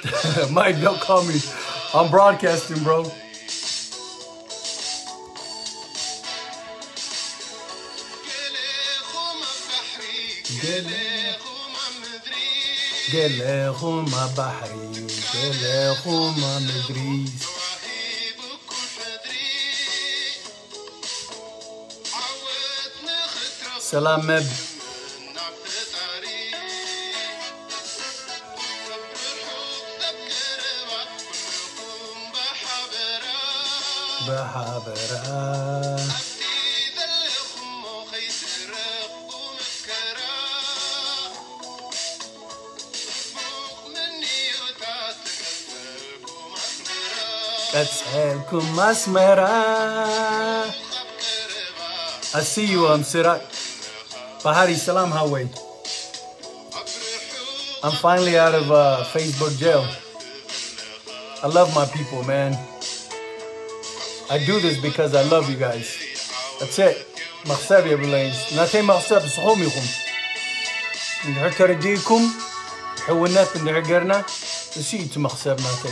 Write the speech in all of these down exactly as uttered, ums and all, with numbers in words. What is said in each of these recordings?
Mike, don't call me. I'm broadcasting, bro. قلهم بحري قلهم مدريس سلام مب بحبرة أتسألكم مسمرة. I see you, um, Sirak. Bahari, salam, how way? I'm finally out of uh, Facebook jail. I love my people, man. I do this because I love you guys. That's it. مغسب يا بلاينز. ناتي مغسب صحوميكم. ندعو ترديكم. حولنات ندعو قرنا. نسيت مغسب ناتي.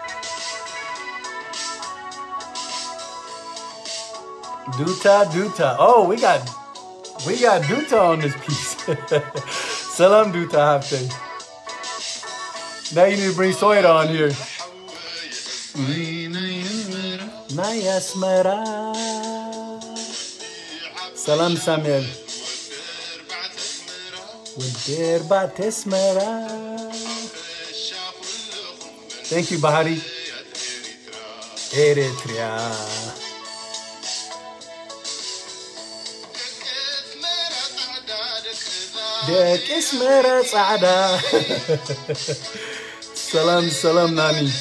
Duta, Duta. Oh, we got, we got Duta on this piece. Salam, Duta, Hafte. Now you need to bring Soida on here. Nayasmara. Salam, Samuel. Wadir Batismara. Thank you, Bahari. Eritrea. ديك اسمرة صعدة. سلام سلام ناني.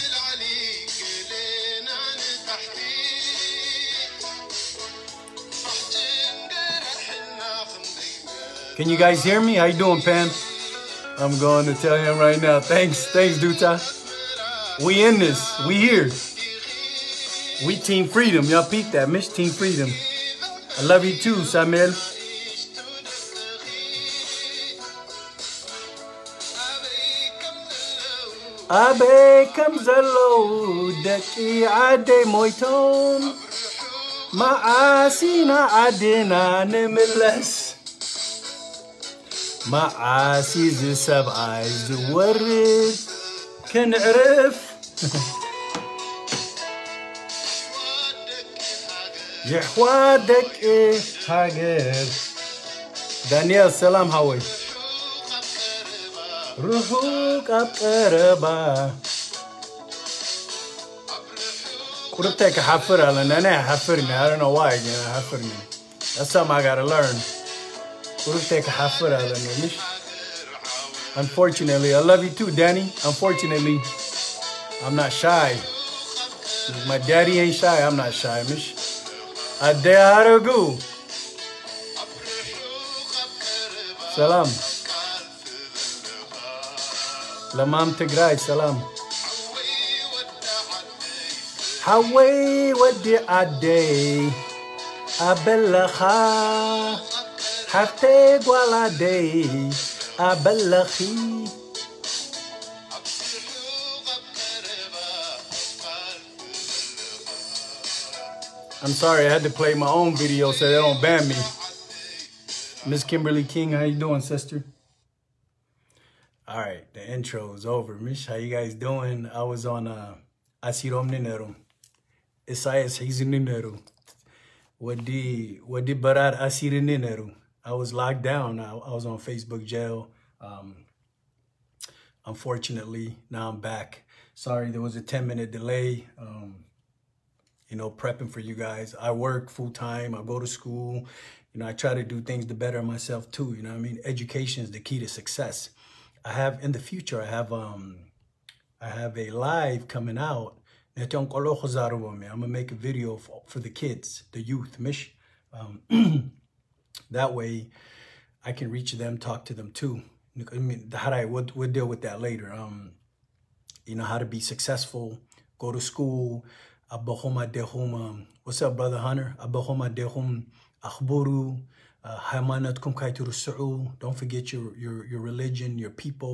Can you guys hear me? How you doing, Pam? I'm going to tell him right now. Thanks, thanks, Duta. We in this. We here. We Team Freedom. Y'all peep that. Miss Team Freedom. I love you too, Samuel. أبيكم زلو دكي عدي مويتون معاسينا عدينا نملس معاسي زي سبعة زورد كنعرف يحوادك إيه هاجر. دانيال سلام هاوي. روحك أبقربا قربتك حفرها لأن أنا حفرني. I don't know why again. حفرني. That's something I gotta learn. قربتك حفرها لأن مش. Unfortunately, I love you too, Danny. Unfortunately, I'm not shy. My daddy ain't shy. I'm not shy, مش. أدي هارجو. سلام. لمام تقراي سلام. حوي ودي عدي أبلخا حفتي ولا دي أبلخي. I'm sorry, I had to play my own video so they don't ban me. Miss Kimberly King, how you doing, sister? All right, the intro is over. Mish, how you guys doing? I was on uh, Asirom Ninero. Isaias, he's in Ninero. Wadi, Wadi Barat Asir Ninero. I was locked down. I, I was on Facebook jail. Um, unfortunately, now I'm back. Sorry, there was a ten minute delay. Um, you know, prepping for you guys. I work full time. I go to school. You know, I try to do things to better myself too. You know what I mean? Education is the key to success. I have in the future, I have um I have a live coming out. I'm gonna make a video for, for the kids, the youth, mish. Um, that way I can reach them, talk to them too. I mean, we'll, we'll deal with that later. Um, you know, how to be successful, go to school. What's up, brother Hunter? Akhburu, ሃይማኖትኩም ካይትርስዑ, don't forget your your your religion, your people.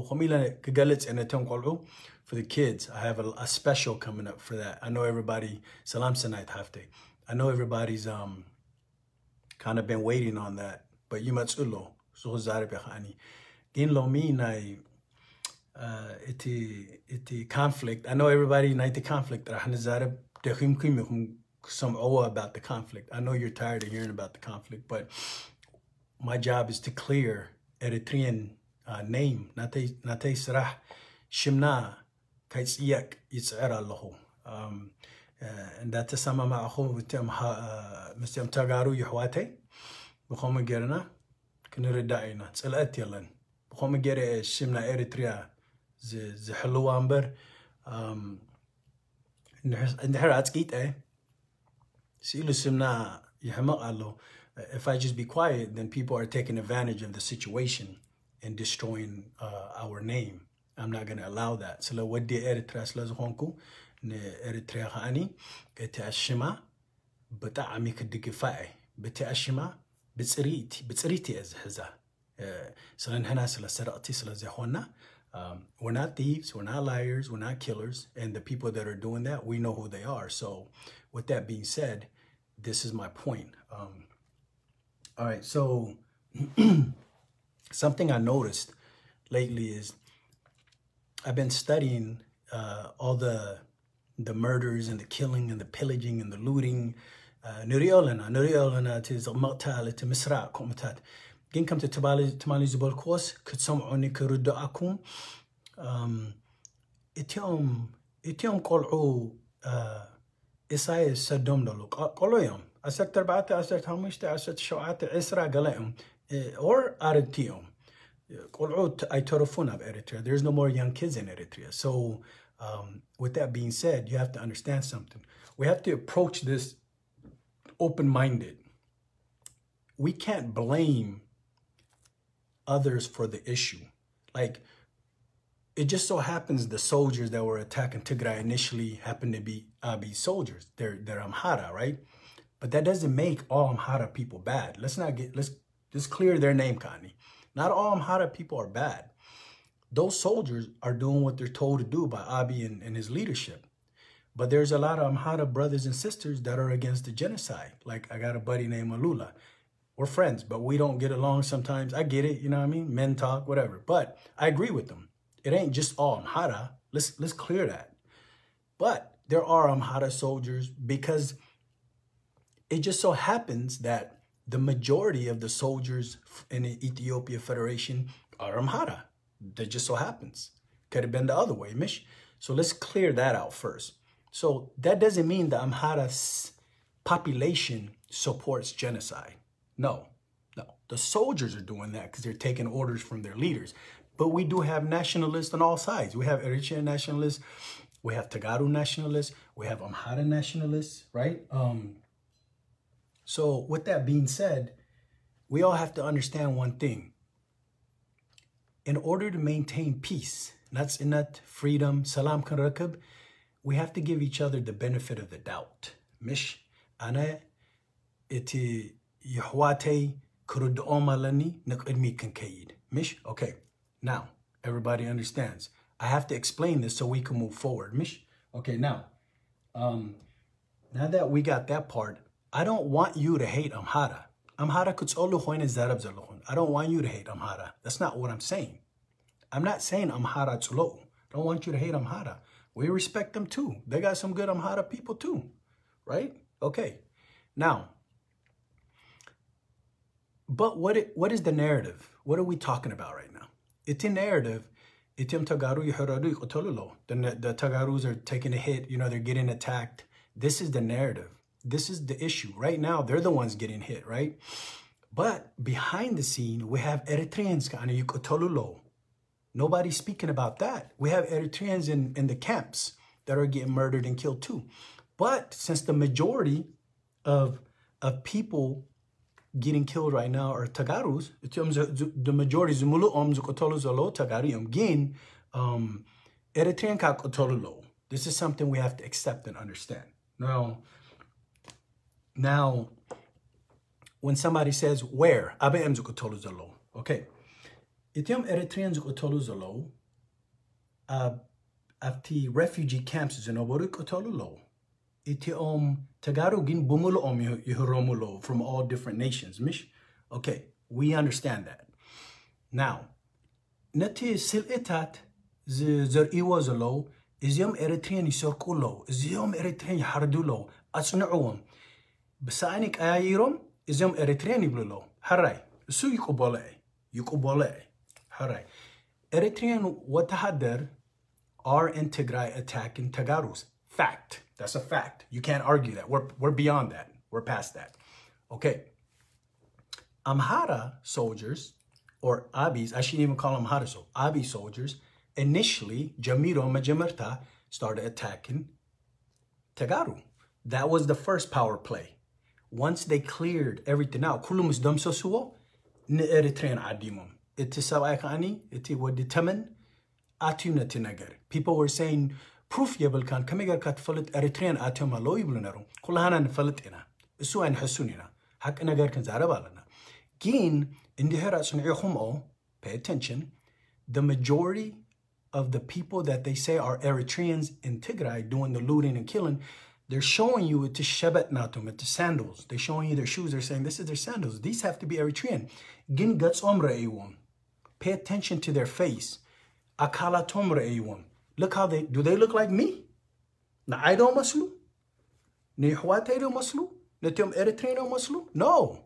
For the kids, I have a, a special coming up for that. I know everybody, salam sanait hafte. I know everybody's um kind of been waiting on that, but you must ulo so zare behani din lo mi nai uh iti iti conflict. I know everybody night the conflict rahna zare dekhim kim some awe about the conflict. I know you're tired of hearing about the conflict, but my job is to clear Eritrean uh, name. Natay natay sarah shimna kaitsyak yitsara lahu. Um and that is some ma akhu bitam مسيم تاغارو يحواتي بخوم جرنا كنرداينا صلات يلن بخوم جري شمنا اريتريا ز ز حلو امبر ام نحر اتقيت اي سيلو سمنا يحمق الله. If I just be quiet, then people are taking advantage of the situation and destroying uh, our name. I'm not going to allow that. So what did Eritrea slazhonku ne Eritrea hani etashima بتاعمي كدقفاي بتأشما بتصريتي بتصريتي أزهزة سلان هنا سلا سرقتي سلا زهونا. We're not thieves, we're not liars, we're not killers, and the people that are doing that, we know who they are. So with that being said, this is my point. Um, all right, so something I noticed lately is I've been studying uh, all the the murders and the killing and the pillaging and the looting. نريولنا نريولنا تزمقتها لتمسرع كومتات. جين كم تتبالي تمالي زبال كوس كتسمعوني كرداءكم. اتيوم اتيوم قلعو إساي سدوم دلو قلعو يوم أسر تربعات أسر تهمشت أسر شوعات عسرة قلعهم or أردتيهم قلعو أي تعرفونا بإريتريا. There's no more young kids in Eritrea. So um, with that being said, you have to understand something. We have to approach this open-minded. We can't blame others for the issue. Like, it just so happens the soldiers that were attacking Tigray initially happened to be Abiy soldiers. They're they're Amhara, right? But that doesn't make all Amhara people bad. Let's not get let's just clear their name, Kani. Not all Amhara people are bad. Those soldiers are doing what they're told to do by Abiy and, and his leadership. But there's a lot of Amhara brothers and sisters that are against the genocide. Like, I got a buddy named Malula. We're friends, but we don't get along sometimes. I get it, you know what I mean? Men talk, whatever. But I agree with them. It ain't just all Amhara. Let's, let's clear that. But there are Amhara soldiers because it just so happens that the majority of the soldiers in the Ethiopia Federation are Amhara. That just so happens. Could have been the other way, Mish. So let's clear that out first. So that doesn't mean the Amhara population supports genocide. No, no. The soldiers are doing that because they're taking orders from their leaders. But we do have nationalists on all sides. We have Eritrean nationalists. We have Tagaru nationalists. We have Amhara nationalists, right? Um, so with that being said, we all have to understand one thing. In order to maintain peace, that's inat, freedom, salam karakab, we have to give each other the benefit of the doubt. Mish, ana iti yahwate kurud omalani nakadmi kankayid. Mish, okay. Now, everybody understands. I have to explain this so we can move forward. Mish, okay, now, um, now that we got that part, I don't want you to hate Amhara. Amhara kutsolu khoine zarab zalkhon. I don't want you to hate Amhara. That's not what I'm saying. I'm not saying Amhara tslo. I don't want you to hate Amhara. We respect them too. They got some good Amhara people too, right? Okay. Now, but what it, what is the narrative? What are we talking about right now? It's a narrative. The, the Tagarus are taking a hit. You know, they're getting attacked. This is the narrative. This is the issue. Right now, they're the ones getting hit, right? But behind the scene, we have Eritreans. Nobody's speaking about that. We have Eritreans in, in the camps that are getting murdered and killed too. But since the majority of, of people getting killed right now are Tagarus, the majority um Eritrean kakotolulo. This is something we have to accept and understand. Now, now when somebody says where, abe em zukotolu zalo. Okay. Itiom Eritrean zukotolu zalo. Uh, after refugee camps zinoboru kotolu lo. Itiom tagaru gin bumulo om yuhromulo from all different nations. Mish. Okay. We understand that. Now, nati siletat zer iwazalo. Iziom Eritrean yisorkulo. Iziom Eritrean yihardulo. Asnu'um. Besainik ayayirom. Iziom Eritrean yiblulo. Haray. Su yukubole. Yukubole. Haray. Eritrean watahadar are in Tigray attacking Tagarus. Fact. That's a fact. You can't argue that. We're, we're beyond that. We're past that. Okay. Amhara soldiers, or Abis, I shouldn't even call them Amhara soldiers, Abi soldiers, initially, Jamiro Majamerta started attacking Tagaru. That was the first power play. Once they cleared everything out, Kulumus Damsosuo, Ne Eritrean Adimum. Itisawakani, iti waditaman, atuna tinagar. People were saying, proof yabal kan, kamigar kat falit Eritrean atuma lo iblunarum, kulahana falit ina, isu an hasunina, hak nagar kan zarabalana. Gin, indihera sun'ihum pay attention, the majority of the people that they say are Eritreans in Tigray doing the looting and killing, they're showing you it to shebat natum, it to sandals. They're showing you their shoes. They're saying, this is their sandals. These have to be Eritrean. Gin guts omra ewum. Pay attention to their face. Akala tomra ewum. Look how they, do they look like me? Na aido maslu? Ni huataido maslu? Natium Eritrean maslu? No.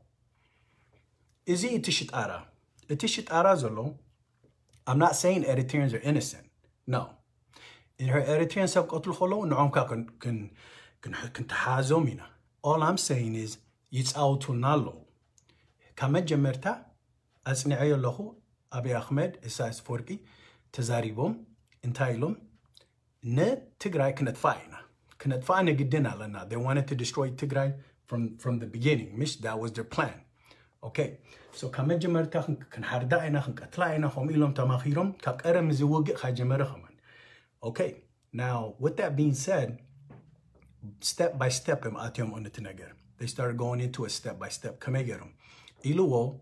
Is he itishit ara? Itishit ara zolo. I'm not saying Eritreans are innocent. No. In her Eritrean sabqatul kholo, nu'amka can can can can tahazomina. All I'm saying is yitz'autul nalo. Kamed jamerta asni'ayo lahu Abi Ahmed Isais Forki Tazaribum Intailum Ne Tigray Kanatfaina. Kanatfaina Gidina Lana. They wanted to destroy Tigray from, from the beginning. Mish, that was their plan. Okay. So Kamed jamerta kan hardaina kan katlaina hom ilum tamahirum kak aram ziwugi khajamarahaman. Okay, now with that being said, step by step, they started going into a step by step. Kamegerum. Iluo,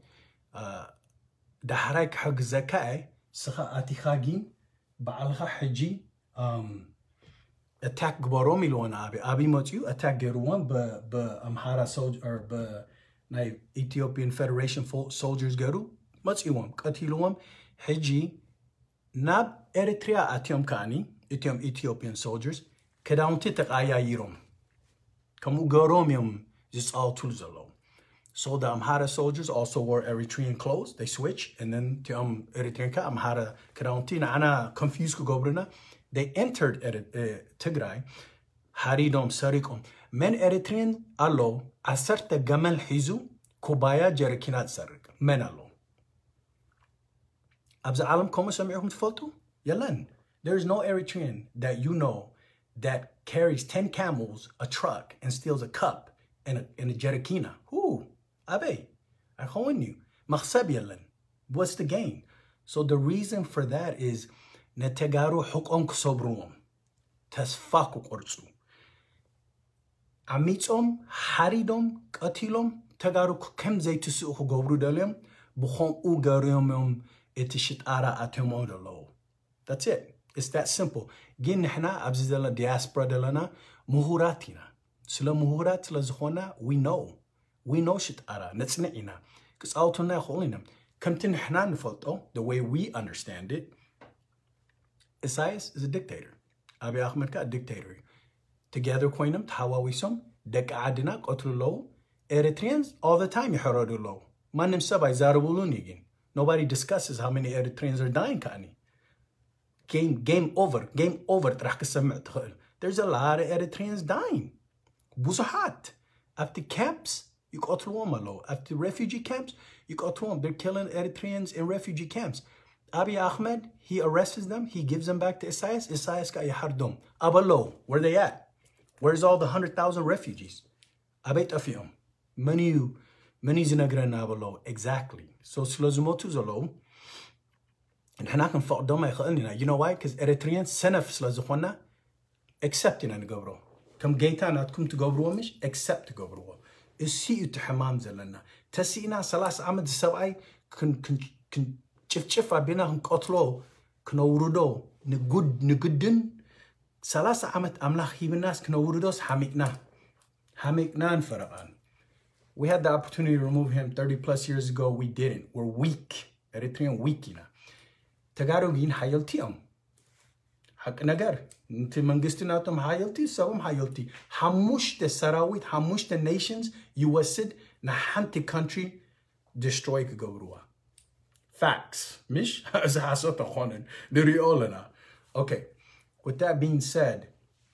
daharak hagzakai, saha atikhagin, baalha haji, um, attack Gbaromiluan Abi. Abi Motu, attack Geruan, but Amhara soldier, or but Ethiopian Federation soldiers Geru, Motsiwam, Katiluam, Haji. Nab Eritrea atiom kani, itiom Ethiopian soldiers, kedaunti takaya yirum. Kamu goromium just all tulzalo. So the Amhara soldiers also wore Eritrean clothes. They switched, and then tiom Eritrean ka Amhara kedaunti na ana confused kugobrina. They entered Tigray. Haridom sarikom. Men Eritrean allo asarte gamal hizu kubaya jerikinat sarik. Men allo. Abza alam koma sami'ukum tfaltu? Yalan. There is no Eritrean that you know that carries ten camels, a truck, and steals a cup and a, and a jerikina. Who? Abe. I hoin you. Makhsab yalan. What's the gain? So the reason for that is netegaru hukom ksobruum. Tasfaku kortsu. Amitzom, haridom, katilom, tagaru kem zaytusu hugobru dalem, bukhom ugariumum. That's it. It's that simple. Gin nahna abzidala diaspora delana muhuratina. Sila muhurat sila zkhona, we know. We know shit ara. Natsna'ina. Because altona holinam. Kamtin hna nfalto, the way we understand it. Isaias is a dictator. Abi Ahmed ka a dictator. Together koinam tawa wisum, dek adina qotlulo. Eritreans all the time yaharadulo. Manim sabay zarabulunigin. Nobody discusses how many Eritreans are dying, Kani. Game, game over, game over. There's a lot of Eritreans dying. Buzahat. After camps, you go through them. After refugee camps, you go through them. They're killing Eritreans in refugee camps. Abiy Ahmed, he arrests them. He gives them back to Isaias. Isaias ka yahardum. Abalo, where they at? Where's all the one hundred thousand refugees? Abet afiyum. Many Many zinagran abalo. Exactly. So Slozumotu zolo. And Hanakan fought Doma Khalina. You know why? Because Eritreans senaf Slazukwana accepting and govro. Come Gaita not come to govro mish, accept to govro. السي يتحمام زلنا تسينا سلاس عمد السبعي كن كن كن شف شف بينهم قتلو كنوردو نجد نجدن سلاس عمد أملاخ هي بالناس كنوردوس حميكنا حميكنا انفرقان. We had the opportunity to remove him thirty plus years ago. We didn't. We're weak. Eritrean weak. تجاربين حيلتيهم. حق نجار. أنت منجستنا تم حيلتي سوهم حيلتي. حموش السراويت حموش the nations يوسد نحنت country destroy كجوروا. Facts. مش إذا حسيت أخوانن نريولنا. Okay. With that being said,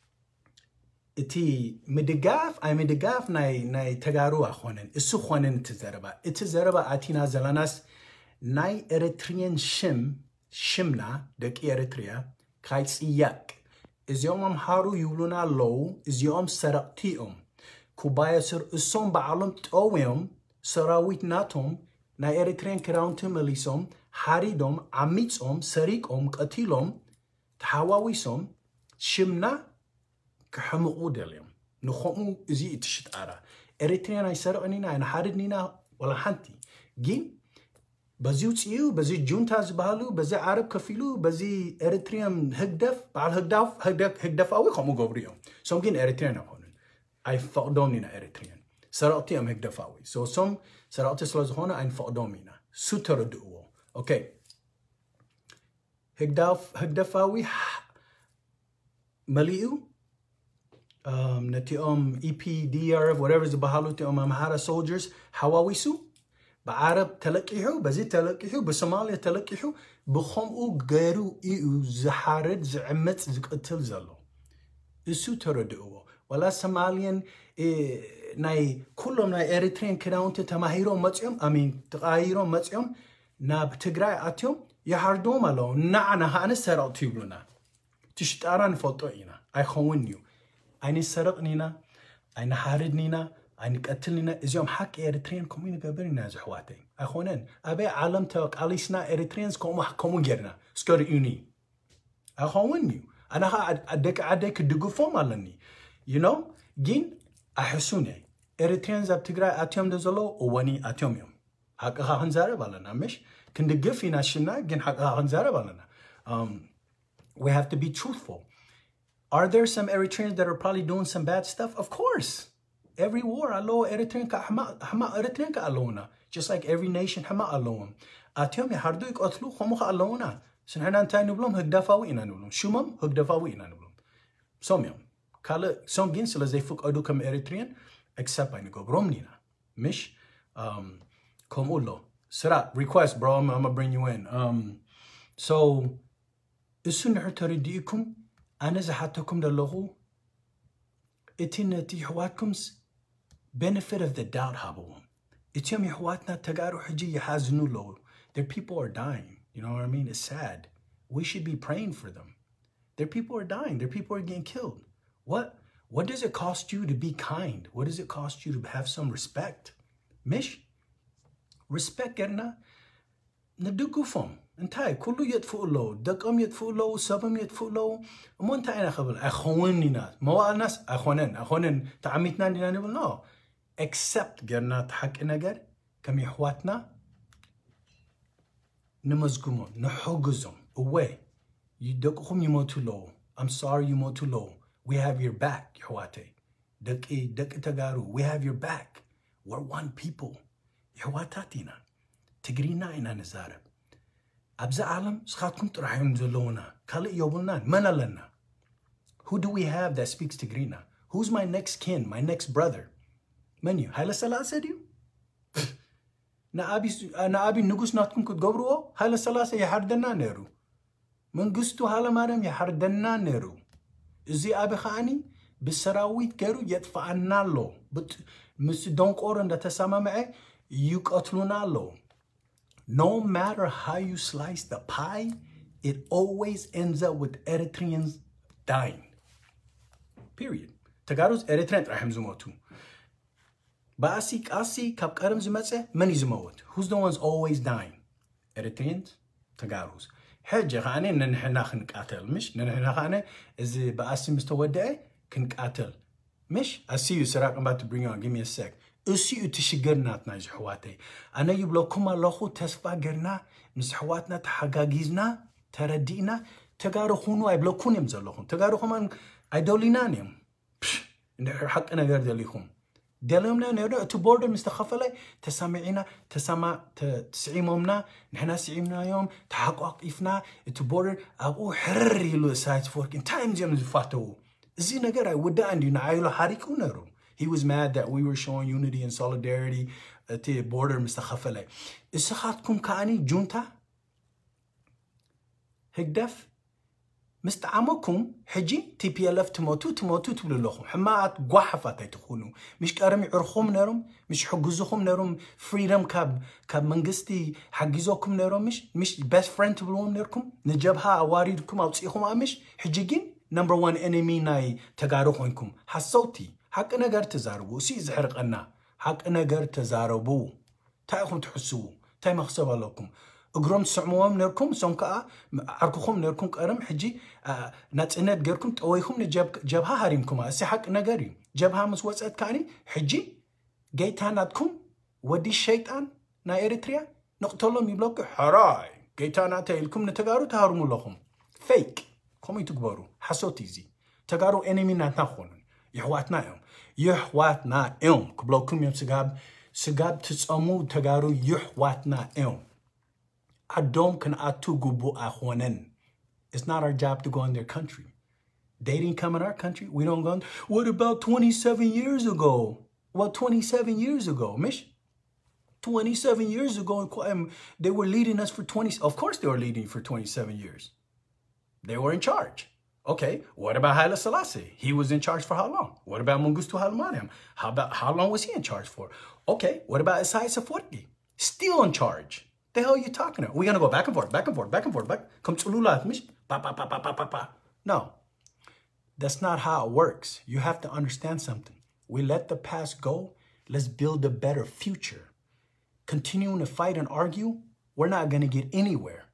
إتي مدقاف أي مدقاف ناي ناي تجارو أخوانن السو خوانن تزربا إتزربا أتينا زلاناس ناي إريتريان شم شمنا دك إريتريا كايس إياك إز يوم هارو يولونا لو إز يوم سرقتيهم كوبايا سر السوم بعلم تقويهم سراويت ناتهم ناي إريتريان كراونتم مليسهم حاريدهم عميتهم سريكهم قتيلهم تحاواويسهم شمنا كحمقو دليم نخمو زي تشت أرا إريتريان يسرقنينا أنا حاردنينا ولا حنتي جين بزيوت إيو بزي جونتاز بهالو بزي عرب كفيلو بزي إريتريان هكدف بعد هكدف هكدف هكدف أوي خمو قبريهم سوم جين إريتريان هونن أي فقدونينا إريتريان سرقتي أم هكدف أوي سو سوم سرقتي سلاز هونا أي فقدومينا سوتر دوو أوكي هكدف هكدف أوي مليو Um, نتيهم E P D R F whatever is بحالو تيهم أمهارا soldiers حواويسو بعرب تلقيحو بزي تلقيحو بسوماليا تلقيحو بخمقو غيرو إيو زحارد زعمت زقتل زلو إسو تردقو ولا سوماليان إيه ناي كلهم ناي إريتريان كراونت تماهيرو متيهم أمين تغايرو متيهم ناب تقراي أتيهم يحردوم ألو نعنا هانا سرقتيو بلونا تشتاران فوتوئينا أي خوونيو أين سرقنينا أين حاردنينا أين قتلنينا إزيوم حق إريتريان كومين قبرنا زحواتي أخوانن أبي عالم توك عليسنا إريتريانز كومو كومو جرنا سكور يوني أخوانيو أنا ها أدك أدك دقوفهم علني you know جين أحسوني إريتريانز أبتقرأ أتيوم دزلو وواني أتيوم يوم حق هنزارة بالنا مش كندقف يناشنا جين حق هنزارة بالنا um we have to be truthful. Are there some Eritreans that are probably doing some bad stuff? Of course. Every war, alo Eritrean ka hama hama Eritrean ka alona. Just like every nation hama alone. Atiyom ya hardu ik atlu khomo ka alona. Sinhana antay nublom hagdafawi ina nublom. Shumam hagdafawi ina nublom. Somyam. Kala som gin sila zay fuk adu kam Eritrean except ay go bromnina. Mish um kom ulo. Sirak, request bro, I'm, I'm gonna bring you in. Um so isun hurtaridikum أنا زحتكم للغو إتنتي حواتكم's benefit of the doubt هابوهم إتيوم يحواتنا تقارو حجي يحازنو لو their people are dying you know what I mean it's sad we should be praying for them their people are dying their people are getting killed what what does it cost you to be kind what does it cost you to have some respect مش respect قرنا ندقو فهم انتهي كله يدفق له دقم يدفق له سبم يدفق له مو انت انا خبل اخواني ناس مو الناس اخوانن اخوانن تعميتنا لنا نقول no except قرنا تحق نجر كم يحواتنا نمزقهم نحوجزهم away يدقهم يموتوا له I'm sorry يموتوا له we have your back يحواتي دق ايه دق تجارو we have your back we're one people يحواتاتنا تجرينا إنا نزارب أبزا عالم سخاتكم ترحيهم زلونا كالي يوبلنا من لنا who do we have that speaks Tigrina who's my next kin my next brother منيو هايلا سلاسة ديو نابي نابي نقص ناتكم كتقبروا هايلا سلاسة يحردنا نيرو من قصتو هالا مارم يحردنا نيرو إزي أبي خاني بالسراويت كيرو يدفعنا له بت مس دونك أورن دا تسامى معي يقتلونا له No matter how you slice the pie, it always ends up with Eritreans dying. Period. Tagaros Eritrean rahim zumotu. Basi kasi kap karam zumatse many zumot. Who's the ones always dying? Eritreans, Tagaros. حاجة خانة نحن خنقاتل مش نحن خانة إذا باسي مستودع خنقاتل مش I see you Sirak I'm about to bring you on give me a sec اسي تشجرناتنا جحواتي انا يبلوكم الله تسفا قرنا مسحواتنا تحقاقيزنا تردينا تقارو خونو يبلوكون يمزلوهم تقارو خمان ايدولينانيم ندحر حق انا قرد ليكم دلمنا نرى تو بوردر مستخفله تسمعينا تسمع تسعيمنا نحنا سعيمنا يوم تحقق إفنا تو بوردر ابو حرر يلو سايت فورك ان تايم جيم فاتو زي نجر اي ودا عندي نعيلو حريكو نرو. He was mad that we were showing unity and solidarity at the border مستخفله اسخاتكم كاني جونتا هكدف مستعمكم حجي تي بي ال اف تموتو تموتو تبلو لكم حماعات قوحفات تخونوا مش كارم يعرخوم نرم مش حجزوكم نرم فريدم كاب كاب منقستي حجزوكم نرم مش مش best friend تبلوهم نركم نجبها عواريدكم او تصيخهم امش حجيجين number one enemy ناي تقاروخونكم حصوتي حق نجار تزاربو سي زحرق أنا حق نجار تزاربو تايخم تحسوا تاي مخصب لكم اقرم تسمعوهم نركم سونكا عركوكم نركم كرم حجي آه ناتنات غيركم تويكم نجب جبها هاريمكم اسي حق نجاري جبها مسوصات كاني حجي جيتاناتكم ودي الشيطان نا اريتريا نقتلهم يبلوك حراي جيتانات لكم نتقارو تهارموا لكم فيك كم يتكبروا حسوتي زي تقارو انمي ناتنخون يحواتنا يوم يحواتنا يوم كبلوكم يوم سقاب سقاب تسأمو تقارو يحواتنا يوم عدوم كان اتو قبو اخوانن. It's not our job to go in their country. They didn't come in our country. We don't go in. What about twenty-seven years ago? Well, twenty-seven years ago, mish? twenty-seven years ago, they were leading us for twenty. Of course they were leading for twenty-seven years. They were in charge. Okay, what about Haile Selassie? He was in charge for how long? What about Mengistu Haile Mariam? How about how long was he in charge for? Okay, what about Isaias Afwerki? Still in charge. The hell are you talking about? We're gonna go back and forth, back and forth, back and forth, back. Come to Lula, pa pa pa pa pa pa pa. No, that's not how it works. You have to understand something. We let the past go. Let's build a better future. Continuing to fight and argue, we're not gonna get anywhere.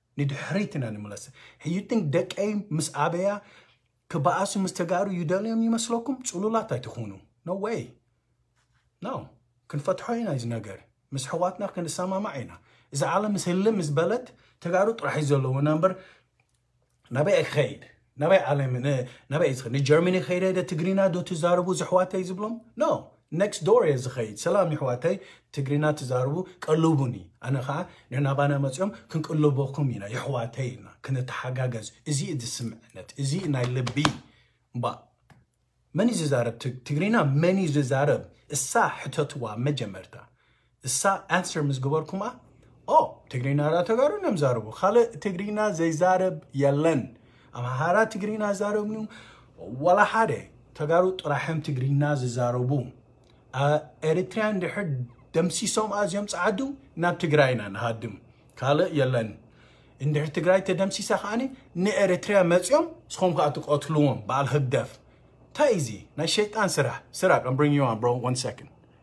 You think dek a mis abaya kabaasu mustagaru yudalium yimaslokum tsululata tukhunu? No way. No. Kun fathoyna is nagar. Mis hawatna kan sama ma'ina. إذا عالم مسلم مسبلت تقارو راح يزلوا نمبر نبي خير نبي عالم نبي يزخر نجرمني خير هذا تقرينا دو تزاربو زحواتي يزبلهم no next door is خير سلام يحواتي تقرينا تزاربو قلوبوني أنا خا نحن بانا مسيوم كن قلوبوكم هنا يحواتينا كنا تحقاقز إزي إدي سمعنت إزي إنا يلبي با من يزارب تقرينا من يزارب السا حتتوا مجمرتا السا answer مسقبركم أو تقرينا را تقارو نمزاربو خالق تقرينا زي زارب يلن أما هارا تقرينا زاربنو ولا حدا تقارو تراحم تقرينا زي زاربو إريتريان دحر دمسي سوم آزيوم صعدو ناب تقراينا نهادم خالق يلن إن دحر تقراي تدمسي ساخاني ني إريتريا مزيوم سخوم قاتو قتلوهم بعال هدف تايزي نا شيطان سراح سراك I'm bringing you on bro one second.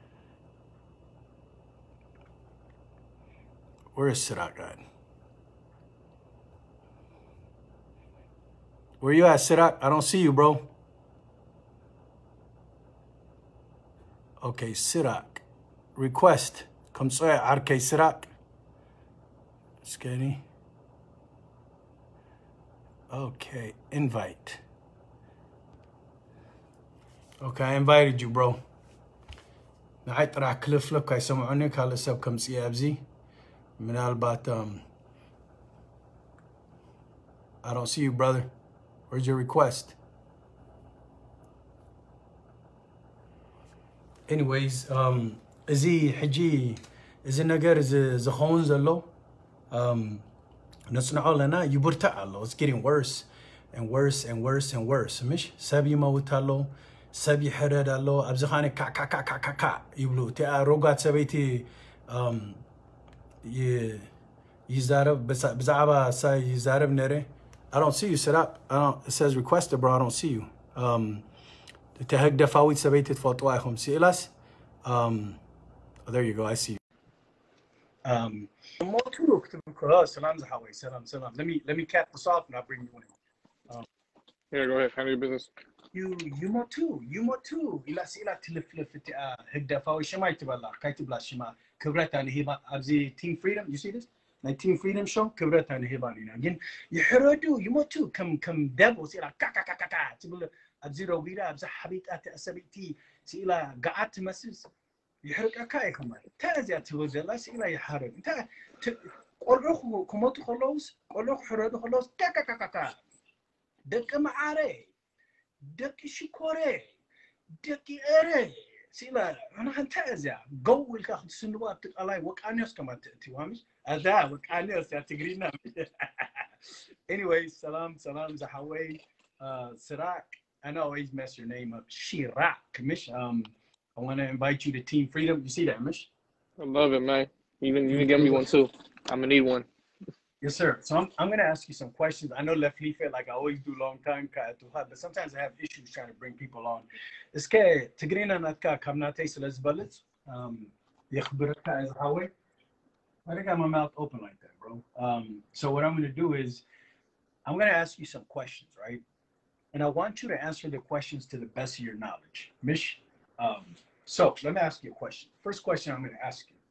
Where is Sirak at? Where you at, Sirak? I don't see you, bro. Okay, Sirak. Request. Come say Arke Sirak. Skinny. Okay, invite. Okay, I invited you, bro. نعيت راح كلف لك يسمعوني قال السب كم سي أبزي. من البات um I don't see you, brother. Where's your request? Anyways, um زي حجي زي نجار زي زخون زلو um نصنعه لنا يبرتع الله. It's getting worse and worse and worse and worse. مش سبي موت الله سبي حرد الله أبزخاني كا كا كا كا كا كا يبلو تأ روجات سبيتي um ي يزارب بس بزعبة سا يزارب نري. I don't see you set up. I don't. It says requested, bro. I don't see you. Um, تهك دفاويت سبيتي تفوتواهم سيلاس. Um, oh, there you go. I see you. Um, salam zahawi. Salam salam. Let me let me cap this off and I'll bring you in. Um, Yeah, go ahead. Handle your business. you you mo too you mo too ila sila tilflif higdafa shima itballa kaytbla shima ክብረታን ሂባ ኣብዚ ቲም ፍሪደም you see this ናይ ቲም ፍሪደም ሾው ክብረታን ሂባ ሊና ግን ይሕረዱ ይሞቱ ከም ከም ደቦ ሲላ ካካካካ ትብል ኣብዚ ሮቢራ ኣብዚ ሓቢጣት ኣሰቢቲ ሲላ ጋዓት መስስ ይሕርቀካ ይከማል ተዚያ ትወዘላ ሲላ ይሓረግ እንታ ቆልዑ ኩሞቱ ከለውስ ቆልዑ ሕረዱ ከለውስ ካካካካ ደቂ መዓረ ደቂ ሽኮረ ደቂ ኤረ ሲላ أنا هنتأذى قول كأخذ سنوات تقلاي وكأنيس كما تيوامش أذا وكأنيس يا تجرينا anyway سلام سلام زحوي uh, Sirak I know I always mess your name up Sirak Mish um I want to invite you to Team Freedom you see that Mish I love it man you can you can get me one too I'm gonna need one yes sir so I'm I'm gonna ask you some questions I know left leaf like I always do long time but sometimes I have issues trying to bring people on it's okay تقرينا نتكا كمنا تيسل أزبلت um يخبرك as how I think I got my mouth open like that bro um so what I'm gonna do is I'm gonna ask you some questions right and I want you to answer the questions to the best of your knowledge Mish um so let me ask you a question first question I'm gonna ask you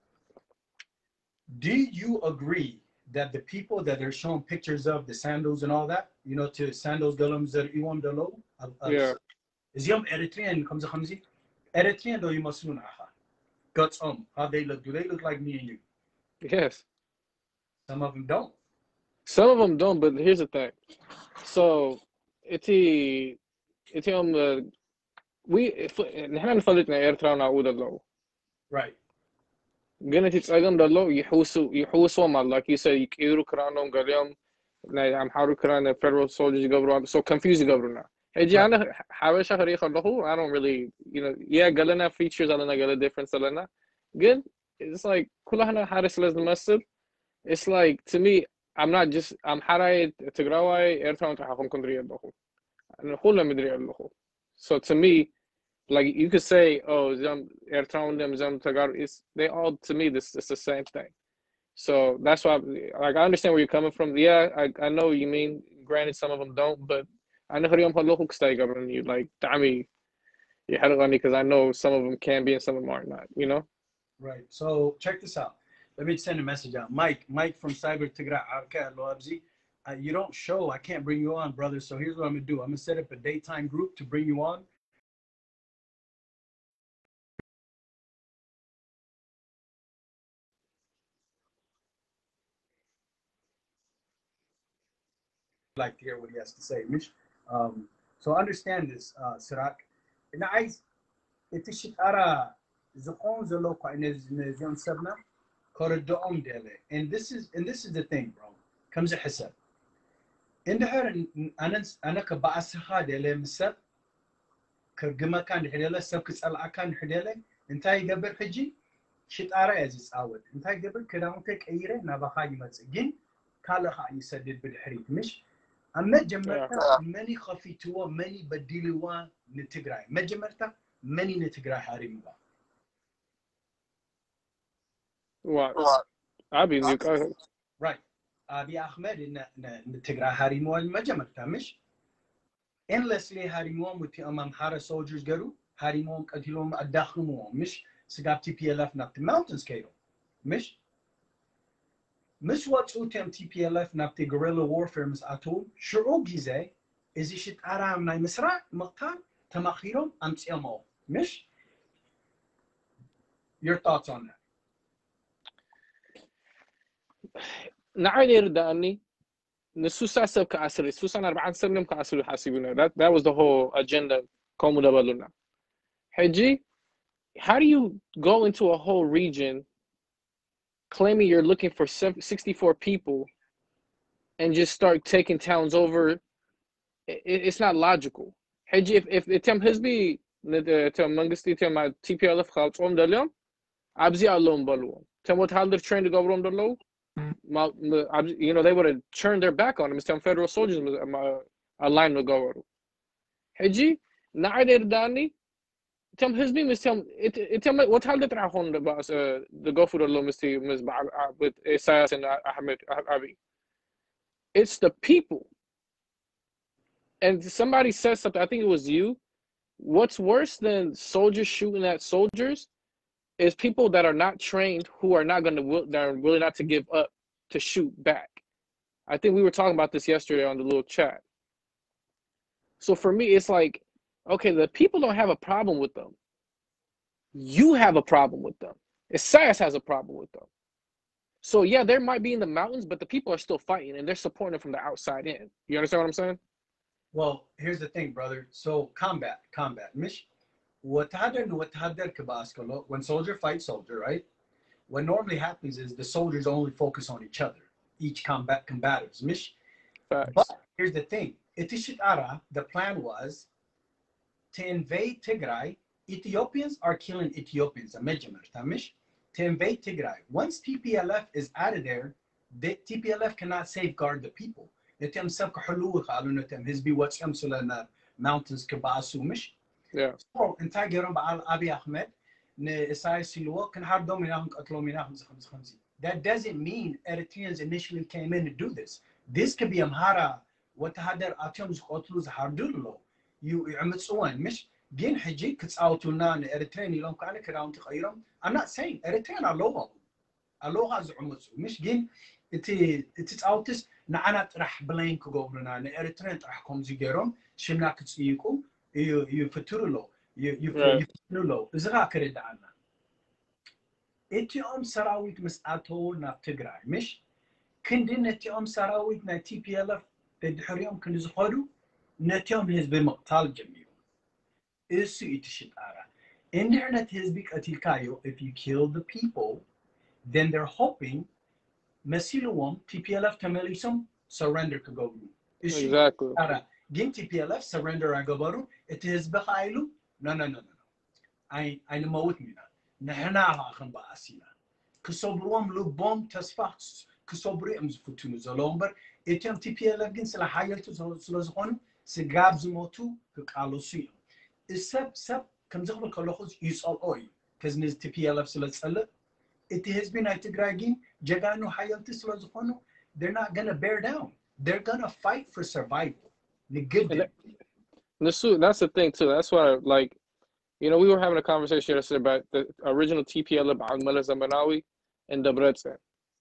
do you agree that the people that they're showing pictures of the sandals and all that, you know, to sandals dalum zariwam dalo, yeah, is yom Eritrean comes a khamzi, Eritrean do you masun aha, guts um, how they look? Do they look like me and you? yes. Some of them don't. Some of them don't, but here's the thing. So it's it's um we نحن نفضلنا إيرترا نعود الله. Right. قلنا تتساقم دلو يحوسوا يحوسوا مع like you said يكيروا كرانهم قاليهم عم حاروا كران federal soldiers يقبروا so confused يقبرونا هيجي أنا حاول شهر يخلقه I don't really you know yeah قالنا features قالنا قال difference قالنا good it's like كلنا حارس لازم نمثل it's like to me I'm not just I'm حراي تقراوي إيرترا تحكم كندري الله أنا كلنا مدري الله so to me like you could say, oh, Zam Eritrean them Zam Tagar is they all to me this it's the same thing. So that's why like I understand where you're coming from. Yeah, I, I know what you mean. Granted, some of them don't, but I know how local stay governing you like Dami you had it because I know some of them can be and some of them are not, you know? Right. So check this out. Let me send a message out. Mike, Mike from Cyber Tigra Arka Loabzi. Uh, you don't show, I can't bring you on, brother. So here's what I'm gonna do. I'm gonna set up a daytime group to bring you on. Like to hear what he has to say. Um, so understand this, uh, Sirak. And I, it's a shit ara zon zelo kwa inezon sabna korridom dele. And this is and this is the thing, bro. Comes a hisab. In the her anas anaka ba'asha dele misab كرجما كان حديله سبك سأل كان حديله انتهى قبل حجي شت أرى أزيز أول انتهى قبل كده متك أيره نبخاي متسجين كله خا يسدد بالحريق مش أما جمرتا مني خفيتوا مني بديلوا نتجرى ما جمرتا مني نتجرى حريم با What? أبي نيك right أبي أحمد إن نتجرى حريم ما جمرتا مش endlessly حريمهم وتي أمام حارة soldiers قالوا حريمهم قتلهم أدخلهم مش سقاب تي بي إل إف نبت mountains كيلو مش مش وقت أوتم تي بي إل إف نبت guerrilla warfare مس أتول شعور جزء إذا شت أرام ناي مسرع مقطع تماخيرهم أمس يمو مش your thoughts on that نعاني رداني نسوسا سب كأسر نسوسا أربعة سنين كأسر حاسبنا that that was the whole agenda كم دبلونا حجي how do you go into a whole region claiming you're looking for sixty-four people and just start taking towns over it, it's not logical حجي if if it تم حزبي تم منغستي تم تي بي إل إف خالصهم دلهم أبزي علوم بالوم تم وتحضر train to go over دلهم you know they would have turned their back on him instead federal soldiers aligned to go over حجي نعيد داني تم حزبي مستم تم وتحضر تراهون بس the go for the low مستي مس with Isaias and Ahmed Abi it's the people and somebody said something, I think it was you. What's worse than soldiers shooting at soldiers is people that are not trained, who are not going to, that are willing not to give up to shoot back. I think we were talking about this yesterday on the little chat. So for me, it's like, okay, the people don't have a problem with them. You have a problem with them. Isaias has a problem with them. So yeah, they might be in the mountains, but the people are still fighting and they're supporting them from the outside in. You understand what I'm saying? Well, here's the thing, brother. So combat, combat. Mish, وتهدر وتهدر كباسكولو. When soldier fights soldier, right? What normally happens is the soldiers only focus on each other, each combat combatives. Mish. Facts. But here's the thing. Itishit Ara, the plan was to invade Tigray. Ethiopians are killing Ethiopians. Mish. To invade Tigray. Once T P L F is out of there, the T P L F cannot safeguard the people. نتم سبك حلوة قالوا نتم هزبي واتشم سلنا mountains كباسو مش. Yeah. So انت جرم بعال أبي أحمد نساي سلوا كن هردو منهم قتلوا منهم خمس خمسين. That doesn't mean Eritreans initially came in to do this. This could be Amhara وتهدر أتيم قتلوا زهردو له. You عمد سوان مش. جين حجي كتساوتونا Eritrean يلون كأنا كراون تغيرهم. I'm not saying Eritrean ألوها ألوها زعمت مش جين إتي إتتاوتس نعنا راح بلين كجورنا نأريترين راح كم زيجرهم شمنا كتسيقو يفتروا له يفتروا له إذا كريد عنا إتيام سراويت مسأتو نفتقرأ مش كندين إتيام سراويت نا تي بي إل إف تدحريهم كن زخارو نتيام هزب مقتال جميع إسو إتشت أرا إن إحنا هزبك أتيكايو if you kill the people then they're hoping مسيلوهم T P L F كماليسهم surrender كجوجو. Exactly. أرا جين T P L F surrender عجبارو إتهزبخ عيلو no no no no I I نموت منا نحنا عاخن بأسينا كصبروهم لبهم تصفح كصبري أمز فتونو زلومبر إتيام T P L F جين سلا حيلتو سلازخون سجاب زموتو كقالوسيهم السب سب كم زخبر كلوخوز يسأل أوي كزنز T P L F سلاسلة it has been at Tigragin, Jagano Hayaltis Lazofono, they're not gonna bear down. They're gonna fight for survival. The good that, that's the thing too. That's why, like, you know, we were having a conversation yesterday about the original T P L F about Meles Zamanawi and Debrecen.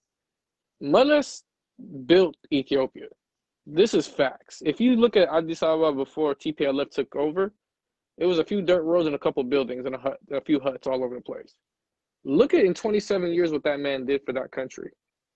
Meles built Ethiopia. This is facts. If you look at Addis Ababa before T P L F took over, it was a few dirt roads and a couple buildings and a hut, a few huts all over the place. Look at in twenty-seven years what that man did for that country.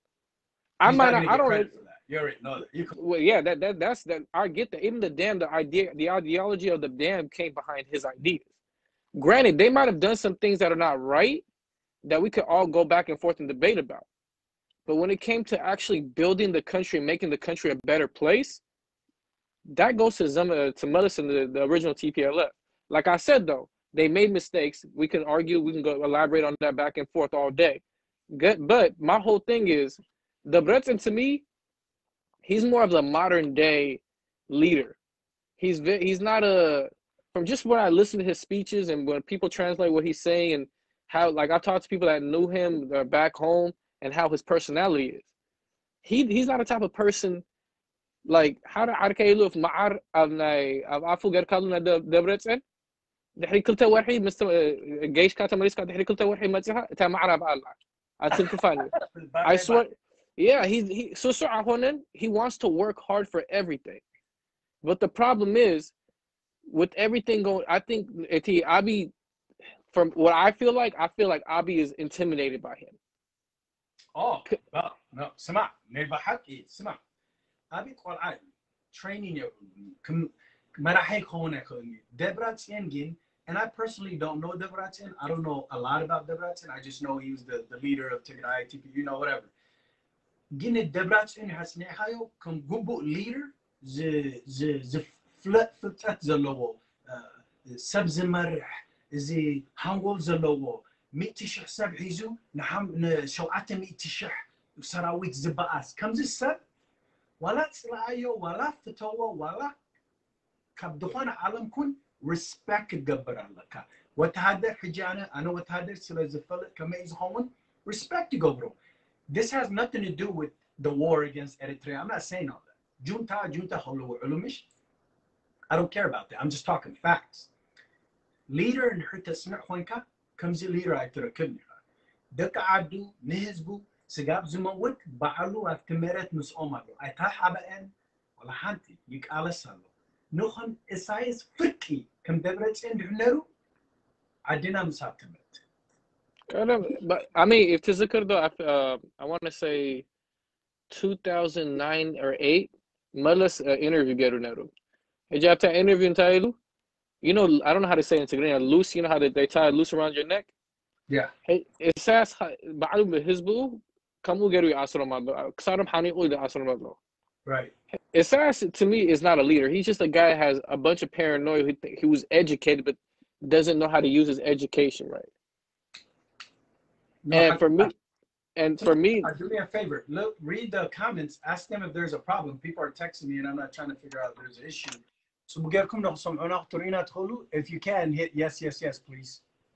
I He's might not not, I don't credit for that. You already know that. You can... Well, yeah, that that that's that. I get that. Even the dam, the idea, the ideology of the dam came behind his ideas. Granted, they might have done some things that are not right that we could all go back and forth and debate about. But when it came to actually building the country, making the country a better place, that goes to Zuma, to Meles and the, the original T P L F. Like I said, though, they made mistakes. We can argue. We can go elaborate on that back and forth all day. Good, but my whole thing is, Debrecen to me, he's more of a modern day leader. He's he's not a, from just when I listen to his speeches and when people translate what he's saying and how, like I talked to people that knew him uh, back home and how his personality is. He he's not a type of person like how do how can you look مع أبناء أبعفو غير كلنا دبرتن دحري كلتا واحد مست جيش كاتمريس كات دحري كلتا واحد متها تمعنا بالله أتسلك فاني. I swear, yeah, he he so so he wants to work hard for everything, but the problem is with everything going. I think Abi, from what I feel like, I feel like Abi is intimidated by him. Oh, no, no, سمع نربح حكي سمع أبي تقول عادي training you كم ما راح يكون يكون Debrecen جين. And I personally don't know Debrecen. I don't know a lot about Debrecen. I just know he was the, the leader of Tigray, T P, you know, whatever. Gine Debrecen has nehayo come gubo leader the the the flat flat the lowo سبزمر زي هانغول the lowo ميتشح سب حيزو نحم شوعته ميتشح سراويت زباس كم زي السب ولا تسرعيو ولا فتوى ولا كبدخون عالم كن respect جبر لك وتهدر حجانا أنا وتهدر سلازة فلت كم يزخون respect جبرو. This has nothing to do with the war against Eritrea. I'm not saying all that. Junta, junta, holo, ulumish. I don't care about that. I'm just talking facts. Leader and her تسمع خوينكا كمزي leader አይتركبني دك عدو نهزبو سجاب زموت بعلو افتمرت مسؤوم له ايتاح عبقان ولا حنتي يقال سالو نخن اسايس فركي كم دبرت عند نرو عدنا مساتمت but I mean if تذكر though uh, I want to say two thousand nine or eight ملس uh, interview قالوا نرو هجي after interview انتايلو you know I don't know how to say it in Tigray loose you know how they, they tie a loose around your neck yeah اساس بعلو بحزبه كمو قالوا يعصروا مالو كسارم حانيقوا يعصروا مالو right Isaias to me is not a leader. He's just a guy that has a bunch of paranoia who he was educated but doesn't know how to use his education right. No, and for me, and for me, do me a favor. Look, read the comments. Ask them if there's a problem. People are texting me, and I'm not trying to figure out if there's an issue. So if you can hit yes, yes, yes, please.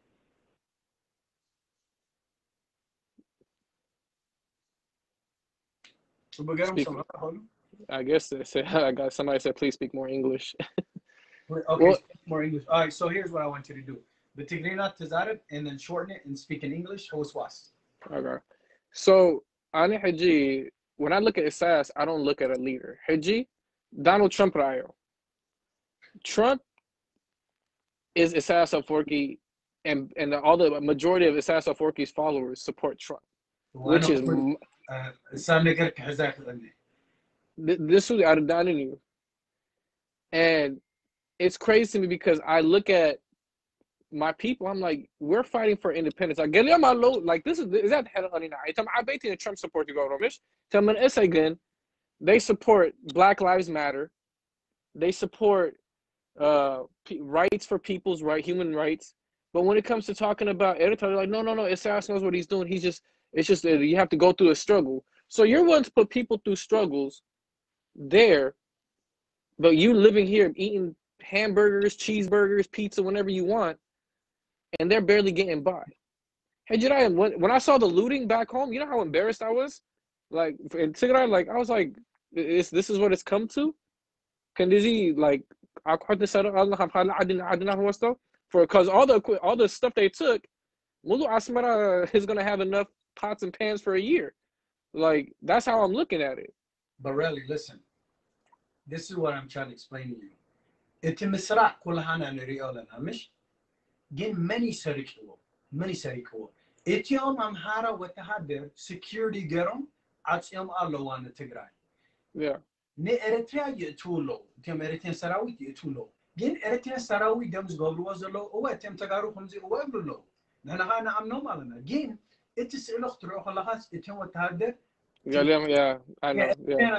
Speak, I guess they said, I got somebody said, please speak more English. Okay, well, speak more English. All right, so here's what I want you to do. The Tigrina Tazarib and then shorten it and speak in English. Okay. So, Ani Haji, when I look at Isaias, I don't look at a leader. Haji, Donald Trump Rayo. Trump is Isaias Afwerki, and, and all the majority of Isaias Afwerki's followers support Trump, well, which is. Uh, this was out of doubting you. And it's crazy to me because I look at my people, I'm like, we're fighting for independence. I get my low, like this is is that I bet the Trump support to go Romish. Tell me again, they support Black Lives Matter, they support uh rights for people's right, human rights. But when it comes to talking about Eritrea, they're like, no, no, no, Isaias knows what he's doing. He's just it's just that you have to go through a struggle. So you're willing to put people through struggles there, but you living here eating hamburgers, cheeseburgers, pizza, whenever you want, and they're barely getting by. Hey, Jedi, when, when I saw the looting back home, you know how embarrassed I was? Like, in Tigray, like, I was like, this, this is what it's come to? Can he, like, for because all the all the stuff they took, Mulu Asmara is going to have enough pots and pans for a year. Like, that's how I'm looking at it. But really, listen. This is what I'm trying to explain to you. It's Misra Kulhana Neriolana Mish. Get many Serikwo, many Serikwo. It's Yom Amhara with the Hader, security gerum, at Yom Allo on the Tigray. Yeah. Ne Eritrea yet too low. Tim Eritrean Sarawi yet too low. Get Eritrean Sarawi Dems Gold was a low, or Tim Tagaru from the Weblo low. Nanahana, I'm normal again. It is a lot to Rohalahas, it's what Hader. Yeah, yeah, I know. Yeah.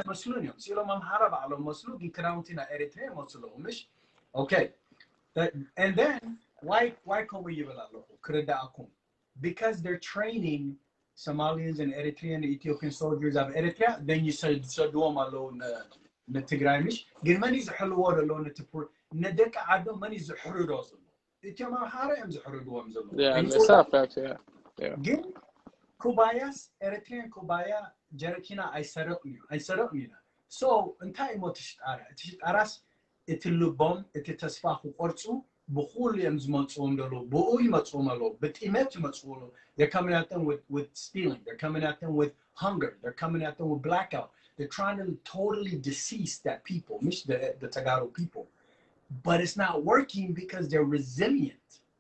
Okay. That, and then why why can't we give a lot? Because they're training Somalians and Eritrean and Ethiopian soldiers of Eritrea. Then you said so do alone the Tigraymish. Get money is halwa alone to pour Nadeka Adam money is Hurudosm. It's your Mahara and Hurudwams alone. Yeah, it's a fact, yeah. Yeah. Get Kubayas, Eritrean Kubaya. Jarakina, I set up you. I set up you. So, in time, what is Aras? It will bomb, it is Tasfahu Orzu, Bohulians Matsomalo, Boui Matsomalo, but Imet Matsolo. They're coming at them with, with stealing. They're coming at them with hunger. They're coming at them with blackout. They're trying to totally decease that people, miss the, the Tagaro people. But it's not working because they're resilient.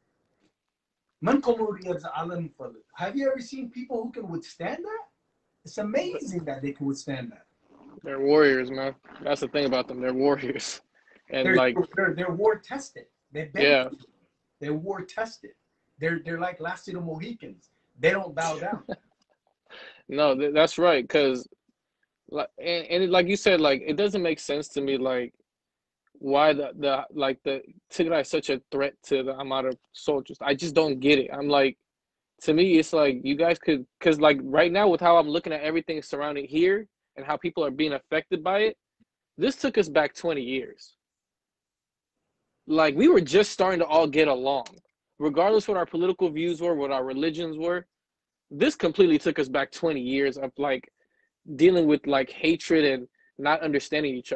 Have you ever seen people who can withstand that? It's amazing that they can withstand that. They're warriors, man. That's the thing about them. They're warriors, and they're, like they're they're war tested. They've been yeah, they're war tested. They're they're like last of the Mohicans. They don't bow down. No, th- that's right. Cause like and, and like you said, like it doesn't make sense to me. Like why the the like the Tigray is such a threat to the amount of soldiers. I just don't get it. I'm like. To me, it's like you guys could, because like right now with how I'm looking at everything surrounding here and how people are being affected by it, this took us back twenty years. Like we were just starting to all get along. Regardless what our political views were, what our religions were, this completely took us back twenty years of like dealing with like hatred and not understanding each other.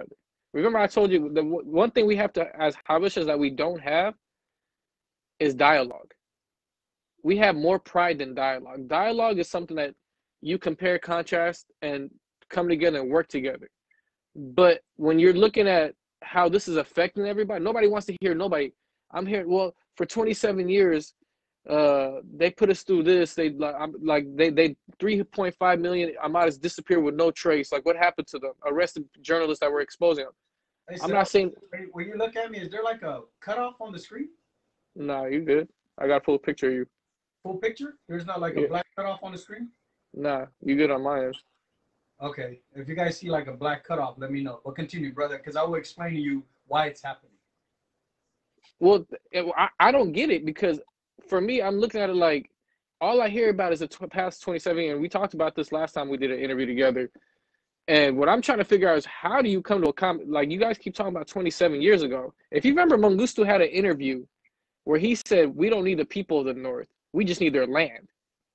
Remember, I told you the one thing we have to, as Habashas, that we don't have is dialogue. We have more pride than dialogue. Dialogue is something that you compare, contrast, and come together and work together. But when you're looking at how this is affecting everybody, nobody wants to hear nobody. I'm hearing, well, for twenty-seven years, uh, they put us through this. They like, I'm, like they they three point five million Amadas disappeared with no trace. Like, what happened to them? Arrested journalists that were exposing them. Hey, I'm so, not saying. when you look at me, is there like a cutoff on the screen? No, you good. I got a full picture of you. Full picture? There's not like Yeah. a black cutoff on the screen? Nah, you good on my end. Okay. If you guys see like a black cutoff, let me know. But continue, brother, because I will explain to you why it's happening. Well, it, I, I don't get it, because for me, I'm looking at it like all I hear about is the t- past twenty-seven years. And we talked about this last time we did an interview together. And what I'm trying to figure out is, how do you come to a comment? Like, you guys keep talking about twenty-seven years ago. If you remember, Mengistu had an interview where he said, we don't need the people of the North. We just need their land.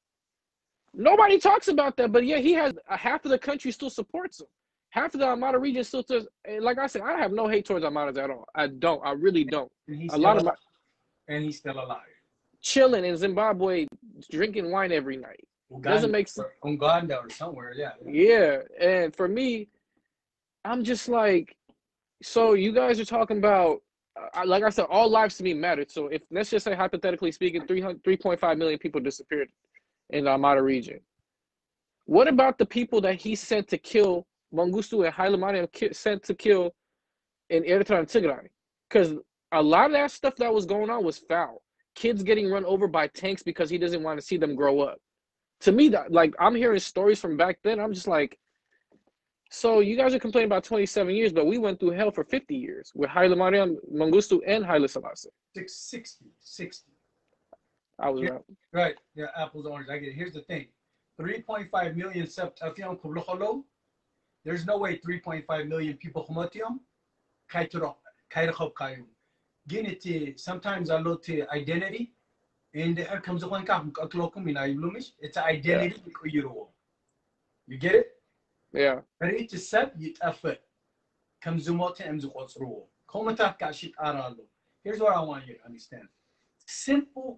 Nobody talks about that, but yeah, he has uh, half of the country still supports him. Half of the Amada region still does. Like I said, I have no hate towards Amadas at all. I don't. I really don't. And he's A still lot alive. of my And he's still alive. chilling in Zimbabwe, drinking wine every night. Uganda, Doesn't make sense. Uganda or somewhere, yeah. Yeah, and for me, I'm just like, so you guys are talking about, uh, like I said, all lives to me mattered. So if, let's just say, hypothetically speaking, three point five million people disappeared in the Amada region. What about the people that he sent to kill, Mengistu and Haile Mariam sent to kill in Eritrea and Tigray? Because a lot of that stuff that was going on was foul. Kids getting run over by tanks because he doesn't want to see them grow up. To me, that, like, I'm hearing stories from back then. I'm just like, so you guys are complaining about twenty-seven years, but we went through hell for fifty years with Haile Mariam, Mengistu, and Haile Selassie. sixty, sixty. I was yeah, right. Right. Yeah, apples, oranges. I get it. Here's the thing. three point five million, there's no way three point five million people sometimes I look to identity and here comes one it's an identity. Yeah. You get it? Yeah. Ready to set it effort. Comes and here's what I want you to understand. Simple.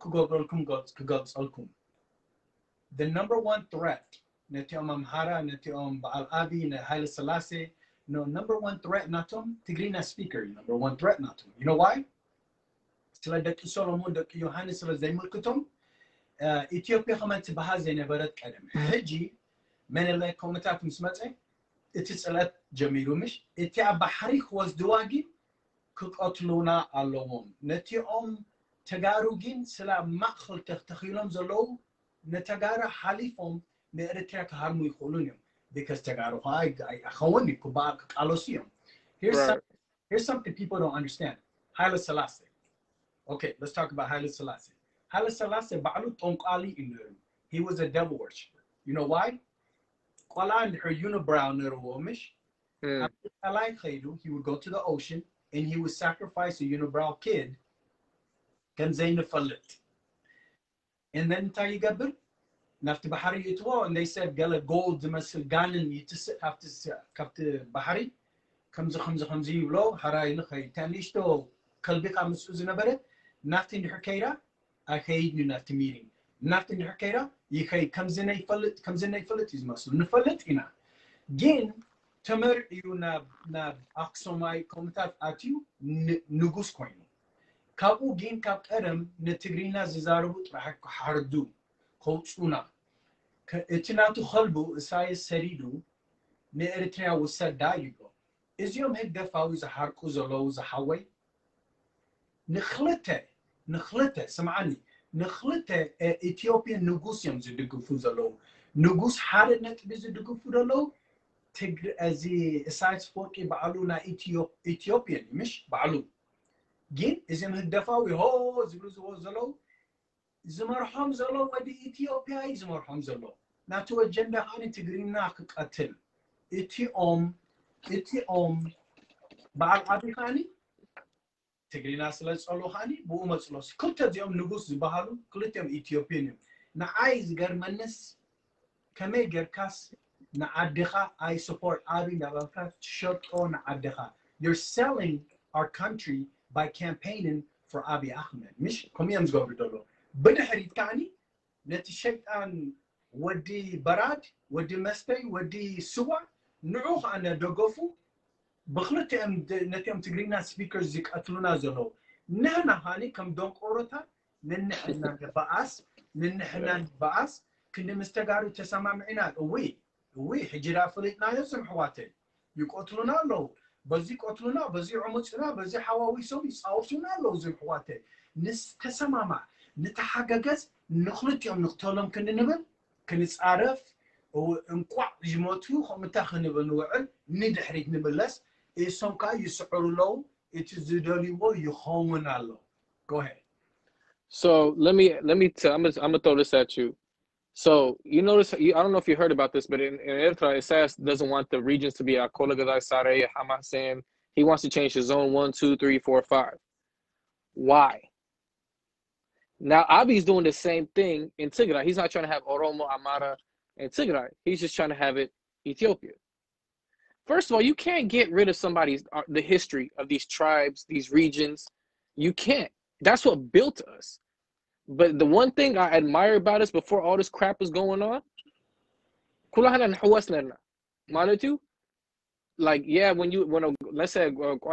The number one threat, Netiom Amhara, Netiom Baal Abi, Haile Selassie, no, number one threat, Natum, Tigrina speaker, number one threat, Natum. You know why? Sladaki Solomon, the Johannes Lazemulkutum, Ethiopia Hamat Bahazene Barat Kadam, Haji, Menele Komata from Smate, it is a lot Jamirumish, Etia Baharik was Duagi, Cook Otluna alone. Netiom Tagarugin, Sela Makhul Takhilom Zolo. نتجارة حليفهم بإريتريا كهرمو يقولونهم because تجارة هاي أخواني كبار كالوسيهم. Here's right. some, here's something people don't understand. Haile Selassie. Okay, let's talk about Haile Selassie. Haile Selassie بعلو تونقالي إنه he was a devil worshipper. You know why? قلان her unibrow نرو مش. He would go to the ocean and he would sacrifice a unibrow kid. كان زي نفلت. And then Tayyigabir, Nafti Bahari Yitwa, and they said, Gala gold, the Masil Ganin, you to sit after Captn Bahari, comes a Hamza Hamzi Low, Harai Lukai, Tanishto, Kalbika Musuzinabered, nothing to her Kata, I hate you not to meeting. Nothing to her Kata, you comes in a fillet, comes in a fillet, is muscle, Nufaletina. Gain, Tamer, you na na Aksomai Komataf at you, Nugus coin. Kabu game cap Adam, Netigrina Zizarabut Hardu, Kotsuna. Etina to Holbu, Size Seridu, Ne Eritrea was said Daigo. Is your head defa was a Harkuz or Lows a Hawaii? Nechlete, Nechlete, Samani, Nechlete, Ethiopian Nugusians, the Gufuzalo. Nugus had a net visit to Gufudalo, Tigr as the size forty Baaluna Ethiopian, Mish Baalu. Gin is in the Defa, we hold Zulu, Zumarham Zolo, by the Ethiopia is Zumarham Zolo. Not to agenda honey to green knock at ten. Etiom, Etiom, Baal Abihani, Tigrinas Olohani, Boomas Los, Kultadium Nugus Bahalu, Kultium Ethiopian. Na eyes Germanes, Kame Gerkas, Na Adeha, I support Abi Navaka, short on Adeha. you're selling our country by campaigning for Abiy Ahmed مش كم يوم زغور دولو بدحريت كاني نتشيطان ودي براد ودي مستي ودي سوا نعوخ أنا دقفو بخلتي أم نتي أم تقرينا سبيكرز يقتلونا زلو نحن هاني كم دونك أورتا ننحنا بأس ننحنا بأس كنا مستقارو تسمع معنا وي وي حجرا فلتنا يسم حواتي يقتلونا لو بزي قتلونا بزي عمصنا بزي حواوي سوي صاوسونا لو زي حواتي نستسمع مع نتحققس نخلط يوم نقتلهم كنا نبل كنتعرف وانقع جموتو خمتا نبل نوعل ندحريت نبلس إسمكا يسعر له يتزدليو يخون الله. Go ahead. So let me let me tell, I'm gonna I'm gonna throw this at you. So you notice you, I don't know if you heard about this, but in, in Eritrea, Isaias doesn't want the regions to be Akolagadai Sare Hamasan. He wants to change his zone one, two, three, four, five. Why? Now Abi's doing the same thing in Tigray. He's not trying to have Oromo, Amara, and Tigray. He's just trying to have it Ethiopia. First of all, you can't get rid of somebody's uh, the history of these tribes, these regions. You can't. That's what built us. But the one thing I admire about us before all this crap was going on, like yeah, when you when a, let's say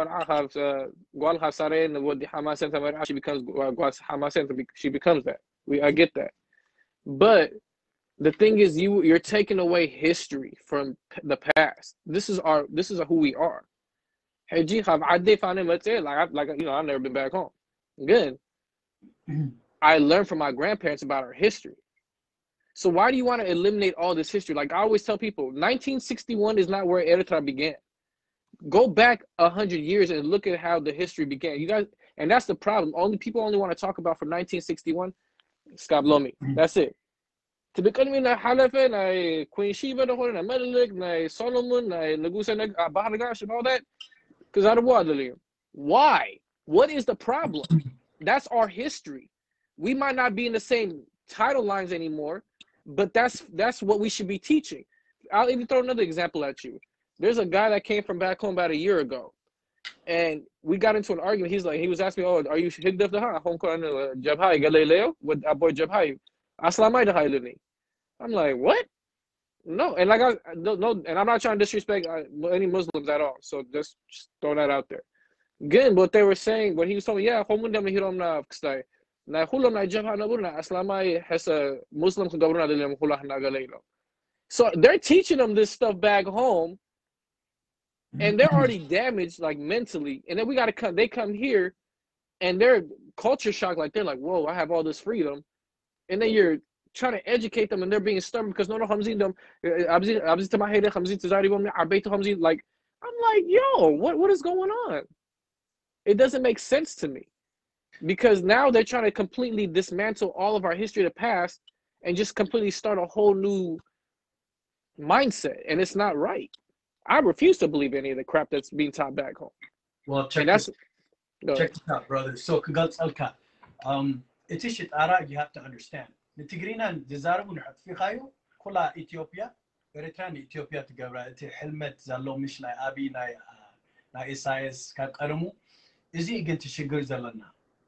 she becomes she becomes that. We I get that. But the thing is, you you're taking away history from the past. This is our this is who we are. Like like you know, I've never been back home. Good. I learned from my grandparents about our history. So why do you want to eliminate all this history? Like I always tell people, nineteen sixty-one is not where Eritrea began. Go back a hundred years and look at how the history began. You guys, and that's the problem. Only people only want to talk about from nineteen sixty-one. Skablomi. That's it. To become na Halafa, na Queen Sheba, the whole na Menelik, na Solomon, na Lagusa, na Bahanagash, and all that. Because out of water, why? What is the problem? That's our history. We might not be in the same title lines anymore, but that's that's what we should be teaching. I'll even throw another example at you. There's a guy that came from back home about a year ago, and we got into an argument. He's like, he was asking me, "Oh, are you Higdaf the home Jabhai Galileo with our boy Jabhai? Aslamai the Hailuni?" I'm like, what? No, and like I no, no, and I'm not trying to disrespect uh, any Muslims at all. So just, just throw that out there. Again, what they were saying when he was telling me, yeah, homundam hirom na kstay. Na hulam na jabha na burna aslamai has a Muslim kudabruna dilim hulah na galelo. So they're teaching them this stuff back home, and they're already damaged like mentally. And then we gotta come. They come here, and they're culture shock. Like they're like, whoa, I have all this freedom, and then you're trying to educate them, and they're being stubborn because no, no, Hamzin them. Like I'm like, yo, what what is going on? It doesn't make sense to me. Because now they're trying to completely dismantle all of our history of the past and just completely start a whole new mindset. And it's not right. I refuse to believe any of the crap that's being taught back home. Well, check, this, check this out, brother. So, um, it's shit ara, you have to understand. The Tigrina and Desarabun had Fihayo, Kula Ethiopia, Eritrean Ethiopia together, Helmet, Zalo, Mishna, Abi, Na Isaias, Karamu. Is he again to Shigur Zalana?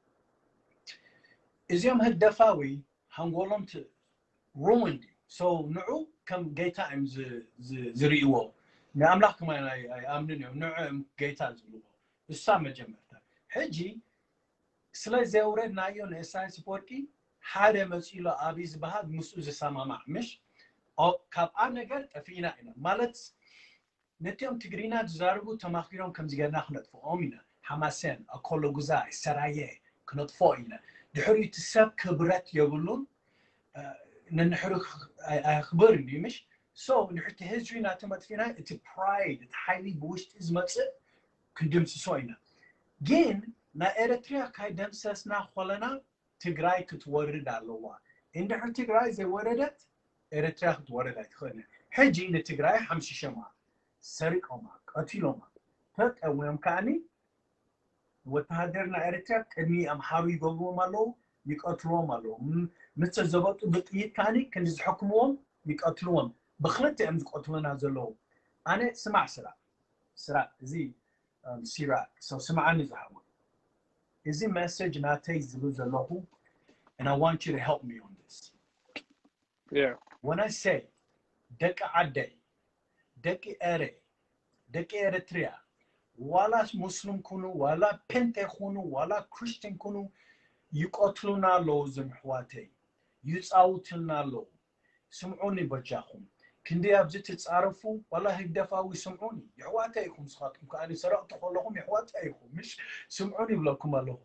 Is he had Dafawi, Hangolum to ruined you. So, no, come gay times the Rio. Now I'm not coming, I am no gay times. The summer Jamaica. Hedgy, Slice the red Nayon Science Porky, had a Masila Abis Bahad Musu Samama Mish, or Cap Anagar, a Fina in Mallets. Netium Tigrina Zarbu Tamakiron comes again for Omina, Hamasen, a Kologuzai, Saraye, cannot for ina. The hurry to sub Kabrat Yabulun, Nanhuruk Akhburni Mish. So, in her history, not to Matfina, it's a pride, it's highly boosted as much condemns to soina. Again, na Eritrea Kaidem says na Holana, Tigray could worry that lower. In the her Tigray, they worried it, Eritrea could worry that Hone. Hedging the Tigray, Hamshishama, Sarik Omak, Atiloma, Turk and William Kani. What had there na Eritrea, and me, I'm how you go Malo, you got Romalo. Mister Zabot, but eat Kani, can his Hokumon, you got Lom. بخلتي أمزق أطلنا زلوا أنا سمع سرا سرا زي um, Sirak. So سمعني زحمة. Is the message not takes the lose lahu? And I want you to help me on this. Yeah. When I say Deka Ade, Deki Ere, Deki Eritrea, wala Muslim kunu, wala Pente kunu, wala Christian kunu, يقتلونا لو زمحواتي يتصاوتلنا لو سمعوني بجاكم كندي أبزي تتصارفوا والله هيدفعوا يسمعوني يحواتيكم صخاتكم كأني سرقت لهم يحواتيكم مش سمعوني بلاكم لهم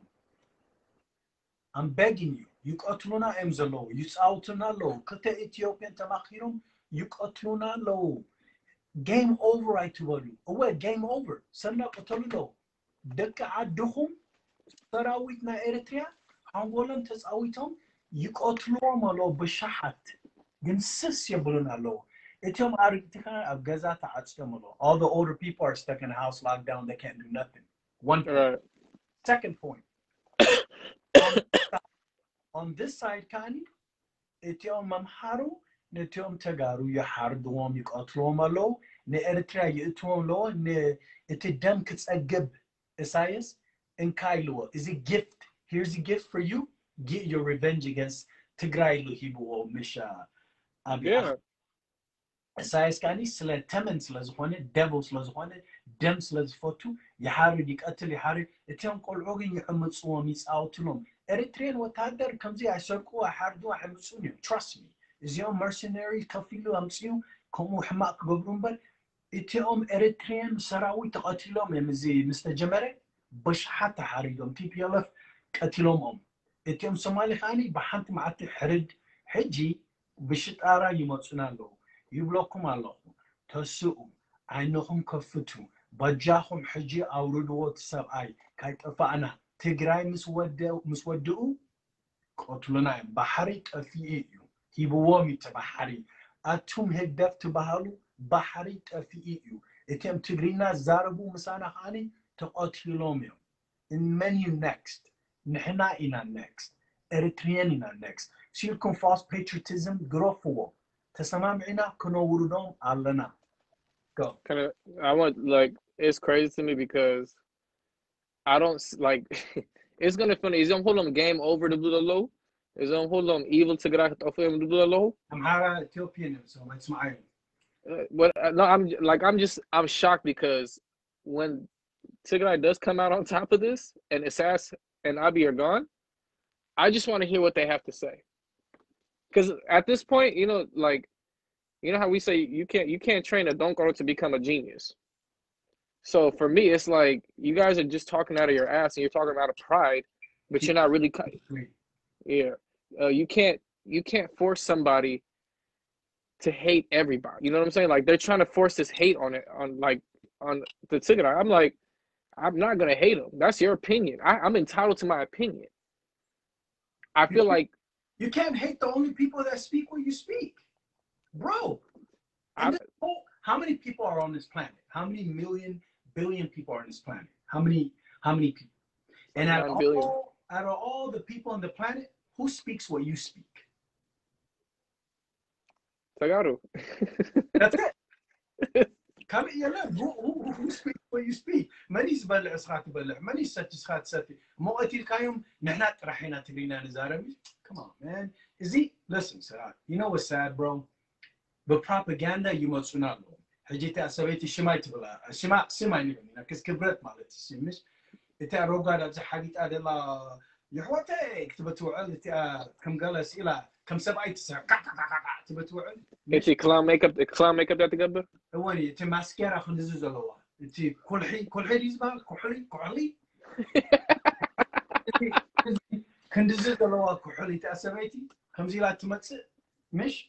I'm begging you يقتلونا أمزلو يتصاوتلنا لو كتا إثيوبيان تماخيرهم يقتلونا لو game over I told you هو game over سنة قتلوا لو دك عدهم سراويتنا إريتريا አንጎለን ተጻዊቶም ይቆትሎም አለው በሻሐት ግን ስስ ይብሉና አለው እቶም አርግቲካ አገዛ ተዓጽተም አለው all the older people are stuck in a house locked down they can't do nothing one point. Right. Second point on, on this side kani እቶም መምሃሩ ነቶም ተጋሩ ይሐርድዎም ይቆትሎም አለው ነኤርትራ ይእቶም ለው እቲ ደም ክጸገብ ኢሳይያስ እንካይልዎ is a gift. Here's a gift for you. Get your revenge against Tigray Luhibu or Misha. Yeah. Asayas Kani, Slet Temens Lazone, Devils Lazone, Dems Lazfotu, Yahari Dikatel Yahari, the Tem Kologin Yamutswamis out to them. Eritrean what other comes here, I circle, I had do I am soon. Trust me. Is your mercenary Kafilu Amsiu, Komu Hamak Gogrumba, Etiom Eritrean Sarawi to Atilom, Mister Jamere, Bush Hata Haridom, T P L F. قتلهم اتيم سومالي خاني بحنت معتي حرد حجي بشطارا يمصنا له يبلوكم الله تسؤ عينهم كفتو بجاهم حجي اوردو تسبعي كاي طفانا تግራይ مسودو مسودو قتلنا بحري طفيئيو يبوم يتبحري اتوم هدف تبهالو بحري طفيئيو اتيم تግሪና زاربو مسانا خاني تقتلهم in menu next نحنا إنا next Eritrean إنا next سيلكم false patriotism growth تسمع معنا كنو ورودهم علنا go kind of I want like it's crazy to me because I don't like it's gonna be funny is them hold them game over the blue low is them hold them evil to get out of him the blue low I'm Hara Ethiopian so it's my but uh, no I'm like I'm just I'm shocked because when Tigray does come out on top of this and Assas and Abiy are gone, I just want to hear what they have to say. Because at this point, you know, like, you know how we say you can't you can't train a donkoro to become a genius. So for me, it's like you guys are just talking out of your ass and you're talking out of pride, but you're not really. Yeah, uh, you can't you can't force somebody to hate everybody. You know what I'm saying? Like they're trying to force this hate on it on like on the Tigray. I'm like. I'm not gonna hate them. That's your opinion. I, I'm entitled to my opinion. I feel like you can't hate the only people that speak what you speak, bro. I, whole, how many people are on this planet? How many million, billion people are on this planet? How many, how many people? And out of, all, out of all the people on the planet, who speaks what you speak? Tagaru. That's it. Come here, who, who, who speaks what you speak? Many زبالة أسخات بلع, many such أسخات ساتي. مو قتيل كايوم نحنا رايحين تقرينا نزارمي. Come on, man. Is he? Listen, Sirak. You know what's sad, bro? The propaganda you must know. حجيت أسويت الشماء تبلا. الشماء سماء نبني. كيس كبرت مالت السمش. إنت أروقا هذا حديث هذا لا يحوتك كتبت وعد كم قال أسئلة كم سبعة تسعة كتبت وعد. إنت كلام ميك اب كلام ميك اب ده تقبل؟ هواني إنت ماسكيرا خندزوز الله. إنت كل حين كل حين يسمع كحولي كحولي. خندزوز الله كحولي تأسميتي خمسيلات تمتس مش.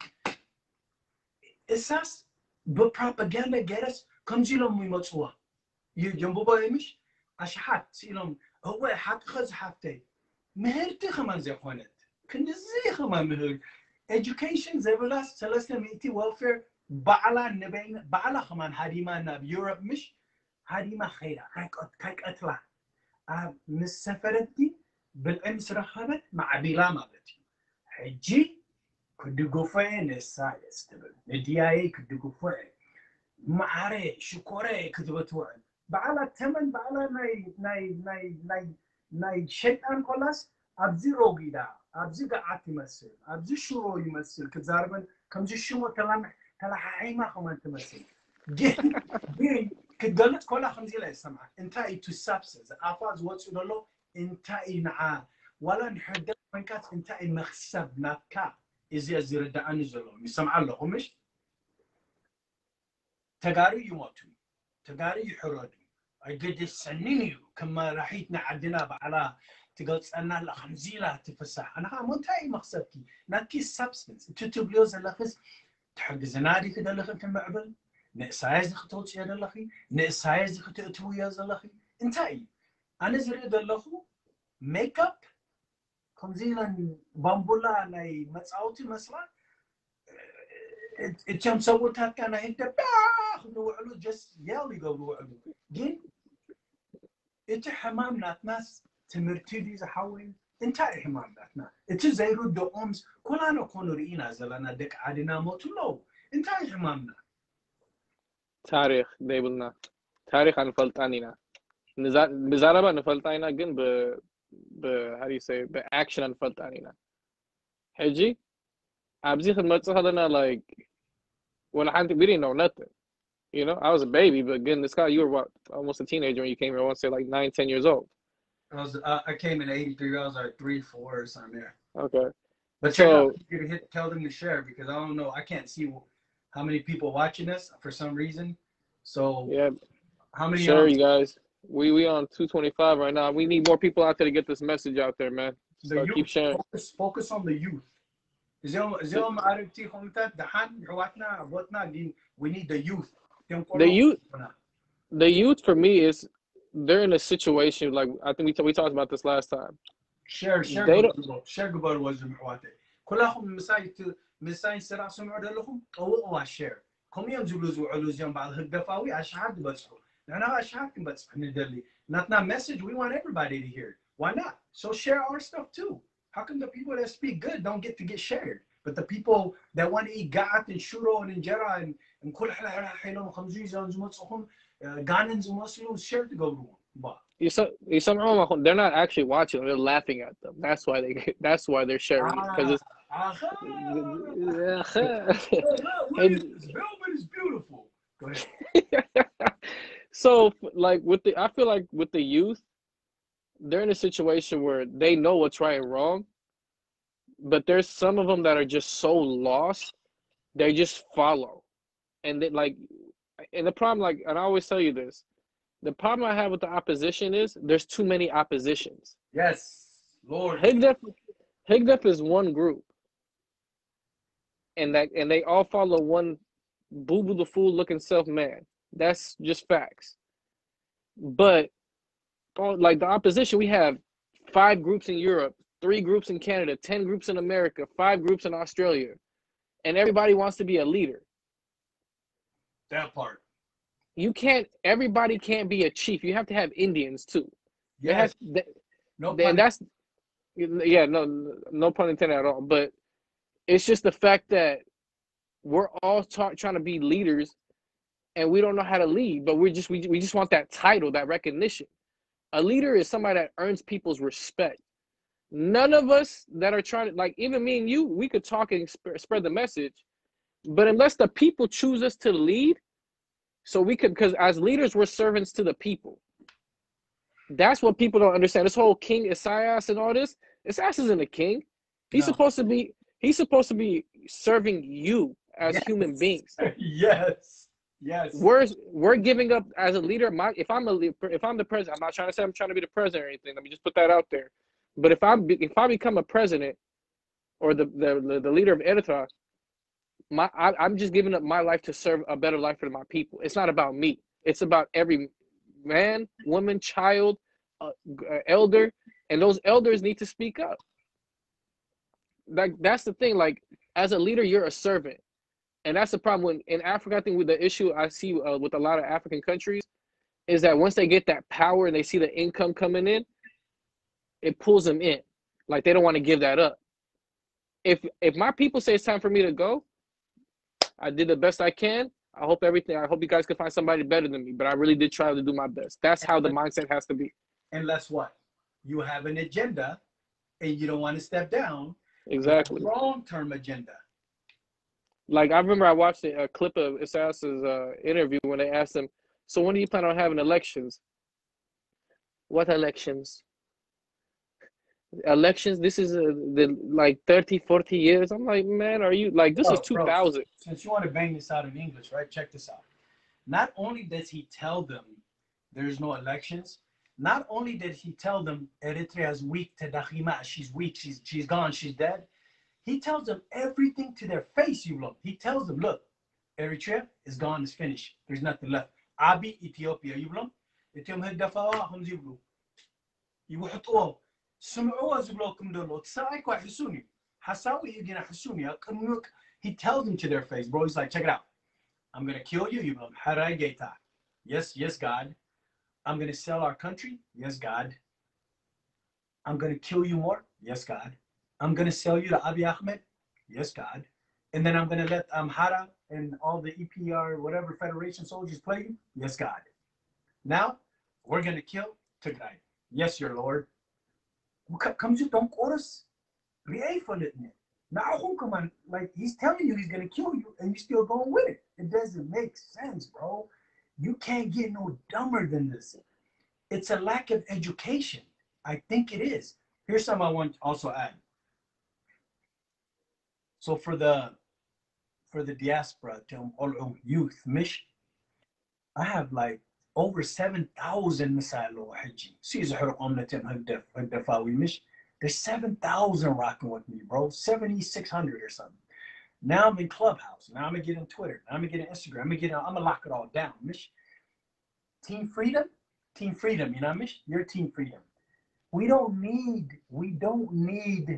إساس ببروباغندا جالس خمسيلهم ميمتسوا. يجنبوا بايمش أشحات سيلهم هو حق خز حفتي. مهرتي خمان زي خوانت. كندزي خمان مهر. Education زي بلاس ثلاثة مئتي welfare بعلا نبين بعلا خمان هاديما ناب يوروب مش هاديما خيرا كايك كايك أطلع آه مسافرتي بالأمس رخبت مع بلا مالتي حجي كدو قفين السايس تبل ندياي كدو قفين معاري شكوري كتبت وعد بعلا تمن بعلا ناي ناي ناي ناي ناي شيطان كلاس أبزي روجيدا أبزي قاعد يمثل أبزي شو يمثل كزاربن كم جي شو تلامح تلا حيما خمان تمثل جين جين كدلت كلها خمسة لا يسمع انتهي to substance أفاز واتس له انتهي نعا ولا نحدد من كات انتهي مخسب نكا إذا زرد أنزلوا يسمع له مش تجاري يموتوا تجاري يحرقوا أجد السنين كما راحيتنا عدنا بعلا تقول أنا لا خمزيلة تفسح أنا ها منتهي مخسبكي ناكي substance تتبليوز اللخص تحجز نادي كده اللخ أنت معبل نقصايز خطوط شيء اللخي نقصايز خطوط وياز اللخي انتهي أنا زريد اللخو ميك اب خمزيلا بامبولا ناي متصاوتي مثلا اتشم سوتها كان هيدا باخ نوعلو جس يالي قبلو وعلو جين إنت حمام ناس تمرتي دي زحوين إنت حمام ناتنا إنت زي رد أمس كل أنا كونوا رئينا زلنا دك عادنا موتلو إنت حمامنا تاريخ ديبلنا تاريخ عن فلتانينا نزار بزاربا نفلتانينا جن ب ب how do you say ب action عن فلتانينا هجي أبزي خدمت هذانا like when I we didn't know nothing. You know, I was a baby, but again, this guy, you were what, almost a teenager when you came here. I want to say like nine, ten years old. I was uh, I came in eighty-three. I was like three, four or something there. Okay. But so check out, you to hit, tell them to share because I don't know. I can't see how many people watching this for some reason. So yeah, how many? Share, um, you guys. We we on two twenty-five right now. We need more people out there to get this message out there, man. The So youth. keep sharing. Focus, focus on the youth. زيهم زيهم عرفتي خمسة دحان حواتنا عبوتنا we need the youth. The youth, the youth for me is they're in a situation like I think we we talked about this last time. Share share They قبل share قبل وزن حواتي كلهم مساي مساي سرع سمعوا لهم أو أو share كم يوم جلوز وعلوز يوم بعد هالدفاوي أشهد بس أنا أشهد بس ندلي ناتنا message we want everybody to hear why not so share our stuff too. How come the people that speak good don't get to get shared? But the people that want to eat gat and shuro and injera and and كل حلا حلا خمسين and زمصهم ganins ومصلو share to go to. You some you some they're not actually watching. They're laughing at them. That's why they. That's why they're sharing because it's. Velvet is beautiful. Go ahead. So like with the, I feel like with the youth, they're in a situation where they know what's right and wrong, but there's some of them that are just so lost, they just follow. And they like, and the problem, like, and I always tell you this, the problem I have with the opposition is there's too many oppositions. Yes, Lord. Higdep, Higdep is one group. And that, and they all follow one boo boo the fool looking self man. That's just facts. But like the opposition, we have five groups in Europe, three groups in Canada, ten groups in America, five groups in Australia, and everybody wants to be a leader. That part. You can't. Everybody can't be a chief. You have to have Indians too. Yes. Has, no. And that's yeah. No. No pun intended at all. But it's just the fact that we're all ta- trying to be leaders, and we don't know how to lead. But we just we we just want that title, that recognition. A leader is somebody that earns people's respect. None of us that are trying to, like, even me and you, we could talk and sp- spread the message, but unless the people choose us to lead, so we could, because as leaders, we're servants to the people. That's what people don't understand. This whole King Isaias and all this, Isaias isn't a king. He's no. supposed to be, he's supposed to be serving you as yes. human beings. Yes. Yes. We're we're giving up as a leader. My if I'm a if I'm the president, I'm not trying to say I'm trying to be the president or anything. Let me just put that out there. But if I'm if I become a president or the the, the leader of Eritrea, my I, I'm just giving up my life to serve a better life for my people. It's not about me. It's about every man, woman, child, uh, elder, and those elders need to speak up. Like that's the thing. Like as a leader, you're a servant. And that's the problem when in Africa, I think with the issue I see uh, with a lot of African countries is that once they get that power and they see the income coming in, it pulls them in. Like they don't want to give that up. If if my people say it's time for me to go, I did the best I can. I hope everything. I hope you guys can find somebody better than me. But I really did try to do my best. That's how the mindset has to be. Unless what? You have an agenda, and you don't want to step down. Exactly. Long-term agenda. Like I remember, I watched a, a clip of Isas's uh, interview when they asked him, "So when do you plan on having elections?" What elections? Elections? This is uh, the like thirty, forty years. I'm like, man, are you like this Bro, is two thousand? Bro, since you want to bang this out in English, right? Check this out. Not only does he tell them there's no elections, not only did he tell them Eritrea is weak to Dakhima, she's weak, she's she's gone, she's dead. He tells them everything to their face, you look. He tells them, look, Eritrea is gone, it's finished. There's nothing left. Abi Ethiopia, you look. Etiom Hadafawa, Hum Ziblu. You will all. سمعوا زبلوكم دولو تساعي كوا حسوني حساوي يجينا حسوني أقنوك. He tells them to their face, bro. He's like, check it out. I'm gonna kill you, you know. Harai Geita. Yes, yes, God. I'm gonna sell our country. Yes, God. I'm gonna kill you more. Yes, God. I'm gonna sell you to Abiy Ahmed. Yes, God. And then I'm gonna let Amhara and all the E P R, whatever Federation soldiers play you. Yes, God. Now we're gonna kill Tigray. Yes, your Lord. Comes you don't chorus. Now, come on, like he's telling you he's gonna kill you, and you still going with it. It doesn't make sense, bro. You can't get no dumber than this. It's a lack of education. I think it is. Here's something I want to also add. So for the for the diaspora, all youth, Mish, I have like over seven thousand misalo haji. See, Mish. There's seven thousand rocking with me, bro. seventy-six hundred or something. Now I'm in Clubhouse. Now I'm going to get in Twitter. Now I'm going to get in Instagram. I'm going to get in, I'm going to lock it all down, Mish. Team Freedom? Team Freedom, you know, Mish? You're Team Freedom. We don't need, we don't need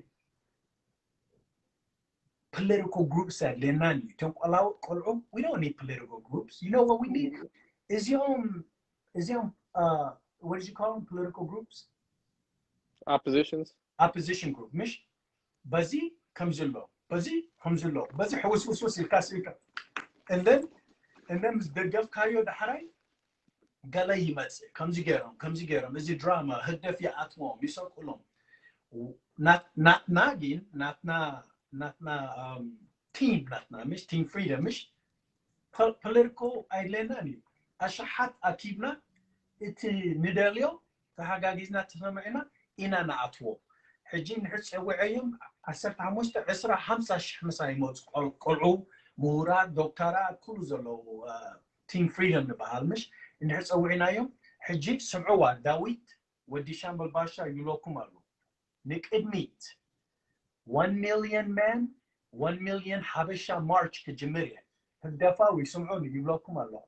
political groups at Lenani. We don't need political groups. You know what we need? Is your, is your, uh, what did you call them? Political groups? Oppositions? Opposition group. Mish? Bazi comes in low. Bazi comes in low. Bazi حوس وس وس الكاسيكا. And then, and then the Gulf Kayo the Harai. Gala yimatse. Comes you get them. Comes you get them. Is the drama. Hadef ya atwom. Misok ulom. Not not nagin. Not na not na um team. Not na mish team freedom. Mish political islandani. Ashahat akibna. Iti medalio. Tahagagizna tafamina. Ina na atwom. حجي نحس وعيهم عسرت عموست عسرة خمسة خمسة يموت قلعوا مهورات دكتورات كل زلوا تيم فريدم نبهال مش نحس وعيناهم حجي سمعوا داويت ودي شامبل باشا يلوكم الله نك ادميت one million man one million حبشة مارش كجمرية هالدفا ويسمعوني يلوكم الله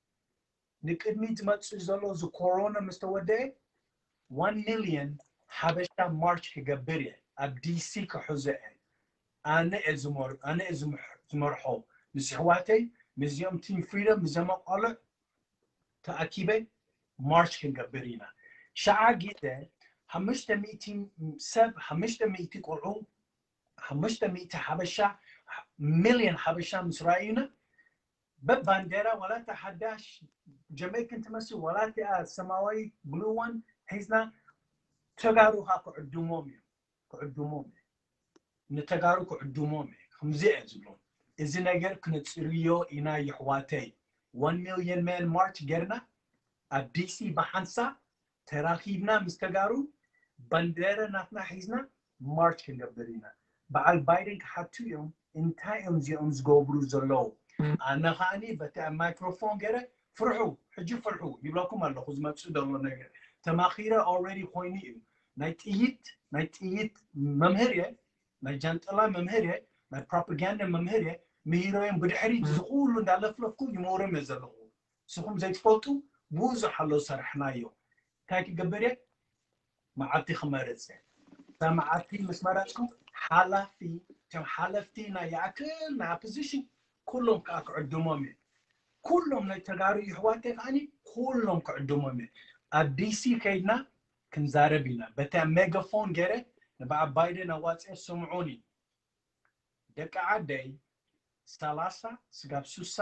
نك ادميت ما تسجلوا زو كورونا مستودي one million حبشة مارش كجبرية أبدي سي كحزائن أنا إزمر أنا إزم زمرحو مسحواتي مزيم تيم فريدم مزيم قلع تأكيبه مارش كجبرينا شعا جدا همشت ميتين سب همشت ميتي قلعو همشت ميتي حبشة مليون حبشة مصراينا ببانديرا ولا تحداش جامايكا تمسي ولا تأ سماوي بلو وان حيزنا تجارو هاكو عدومومي كعدومومي نتجارو كعدومومي خمزة أزلون إذا نجر كنتصيريو إنا يحواتي one million man march جرنا أبدي سي بحنسا تراخيبنا مستجارو بندرة نحنا حيزنا march كنجبرينا بعد بايدن حتى يوم انتايم زيهم زجوبرو زلو أنا خاني بتاع ميكروفون جرا فرحوا حجي فرحوا يبلاكم الله خذ ما تسودوا نجر تماخيرة already خويني نايتيت نايتيت ممهرية نايجانتلا ممهرية ناي propaganda ممهرية مهيروين بدحري زقولون دالة فلفكو يمورا مزلقو سخم زي تفوتو بوزو حلو سرحنايو تاكي قبرية معاتي خمارتسي سامعاتي مسماراتكو حالفتي تم حالفتينا يأكلنا opposition كلهم كاكو عدومومي كلهم نايتقارو يحواتي خاني كلهم كعدومومي الدي سي كيدنا كنزاربينا بتاع ميجافون جري نبع بايدن واتساب سمعوني دك عدي ثلاثة سقاب سوسة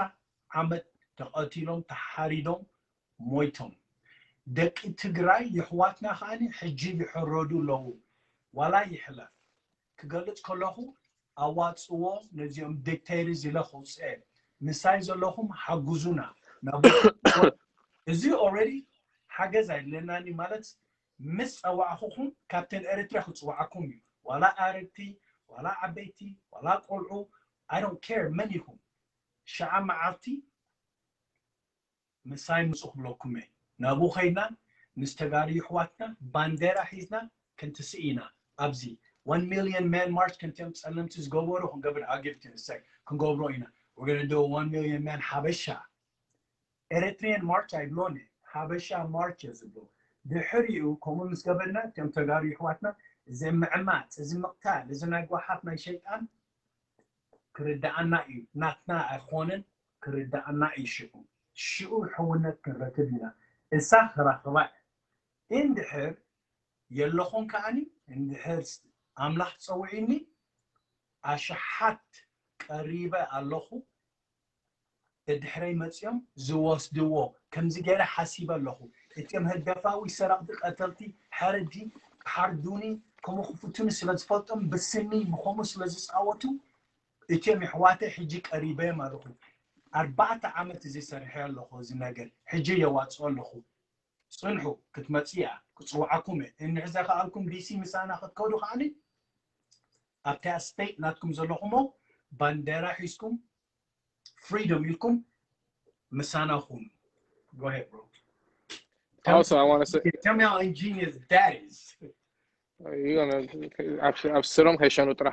ዓመት ተቐቲሎም ተሓሪዶም ሞይቶም ደቂ ትግራይ ይሕዋትና ኸኣኒ ሕጂ ይሕረዱ ኣለዉ ዋላ ይሕለፍ ክገልጽ ከለኹ ኣዋፅዎ ነዚኦም ዲክቴተርስ ኢለ ኹፅአ ምሳይ ዘለኹም ሓግዙና ናቡ እዚ ኦልሬዲ ሓገዝ ኣይድለናኒ ማለት ምስ ፀዋዕኹም ካፕተን ኤርትራ ክፅዋዓኩም እዩ ዋላ ኣረግቲ ዋላ ዓበይቲ ዋላ ቆልዑ I don't care መን ኢኹም ሸዓ መዓልቲ ምሳይ ምፁኽ ብለኩም እየ ናቡ ኸይድና ምስ ተጋሩ ይሕዋትና ባንዴራ ሒዝና ክንትስኢና ኣብዚ one million man march ከንቲኦም ፀለምቲ ዝገበሩ ክንገብር I'll give it to you in a sec ክንገብሮ ኢና we're going to do a one million man ሓበሻ Eritrean march ኣይብሎን ሓበሻ march ዝብሎ ድሕሪኡ ከምኡ ምስ ገበርና እቶም ተጋሩ ይሕዋትና እዚ ምዕማፅ እዚ ምቕታል እዚ ናይ ጓሓፍ ናይ ሸይጣን ክርዳኣና እዩ ናትና ኣይኮነን ክርዳኣና እዩ ሽኡ ሽኡ ሕውነት ክንረክብ ኢና እሳ ክራኽባ እንድሕር የለኹም ከዓኒ እንድሕር ኣምላኽ ፀውዒኒ ኣሽሓት ቀሪበ ኣለኹ ድሕረይ መፅኦም ዝወስድዎ ከምዚ ገይረ ሓሲበ ኣለኹ እቶም ህደፋዊ ሰራቕቲ ቀተልቲ ሓረዲ ሓርዱኒ ከምኡ ክፍቱኒ ስለ ዝፈልጦም ብስኒ ብከምኡ ስለ ዝፃወቱ እቶም ኣሕዋተይ ሕጂ ቀሪበዮም ኣለኹ ኣርባዕተ ዓመት እዚ ሰሪሐ ኣለኹ እዚ ነገር ሕጂ የዋፅኦ ኣለኹ ፅንሑ ክትመፅያ ክፅዋዓኩም እየ እንሕዘ ከኣልኩም ዲሲ ምሳና ክትከዱ ከዓኒ ኣብታ ስቴት ናትኩም ዘለኹሞ ባንዴራ ሒዝኩም freedom ilkum misana khun go ahead bro also I want to say tell me how ingenious that is uh, you're gonna absurum heshanu trah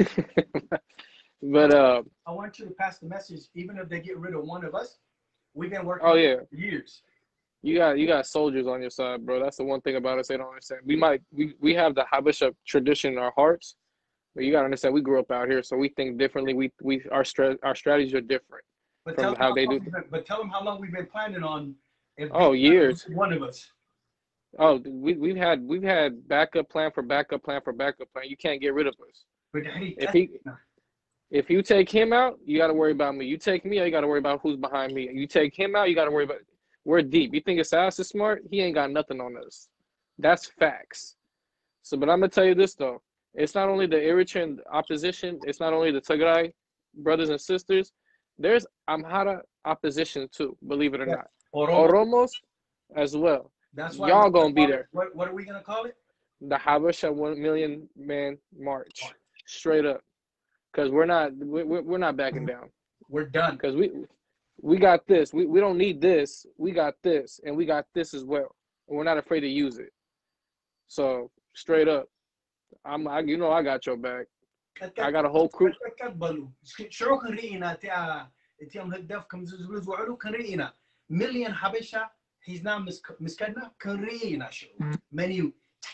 but uh I want you to pass the message even if they get rid of one of us we've been working oh yeah for years you got you got soldiers on your side bro that's the one thing about us they don't understand we might we we have the Habesha tradition in our hearts. But you gotta understand, we grew up out here, so we think differently. We we our stra- our strategies are different but from how, how they do. Been, but tell them how long we've been planning on. If oh, years. One of us. Oh, we we've had we've had backup plan for backup plan for backup plan. You can't get rid of us. But if he if you take him out, you gotta worry about me. You take me out, you gotta worry about who's behind me. You take him out, you gotta worry about. We're deep. You think Assas is smart? He ain't got nothing on us. That's facts. So, but I'm gonna tell you this though. It's not only the Eritrean opposition, it's not only the Tigray brothers and sisters, there's Amhara opposition too, believe it or yeah. not. Oromo. Oromos as well. That's why y'all gonna be there. What, what are we gonna call it? The Habesha one million man march. Straight up. Because we're not we're, we're not backing down. We're done. Because we we got this. We we don't need this. We got this and we got this as well. And we're not afraid to use it. So straight up. I'm, I, you know, I got your back. I got a whole crew. شو كرينا تيا تيام هدف كم زوج وعلو كرينا مليون حبشة هيزنا مسك مسكنا كرينا شو منيو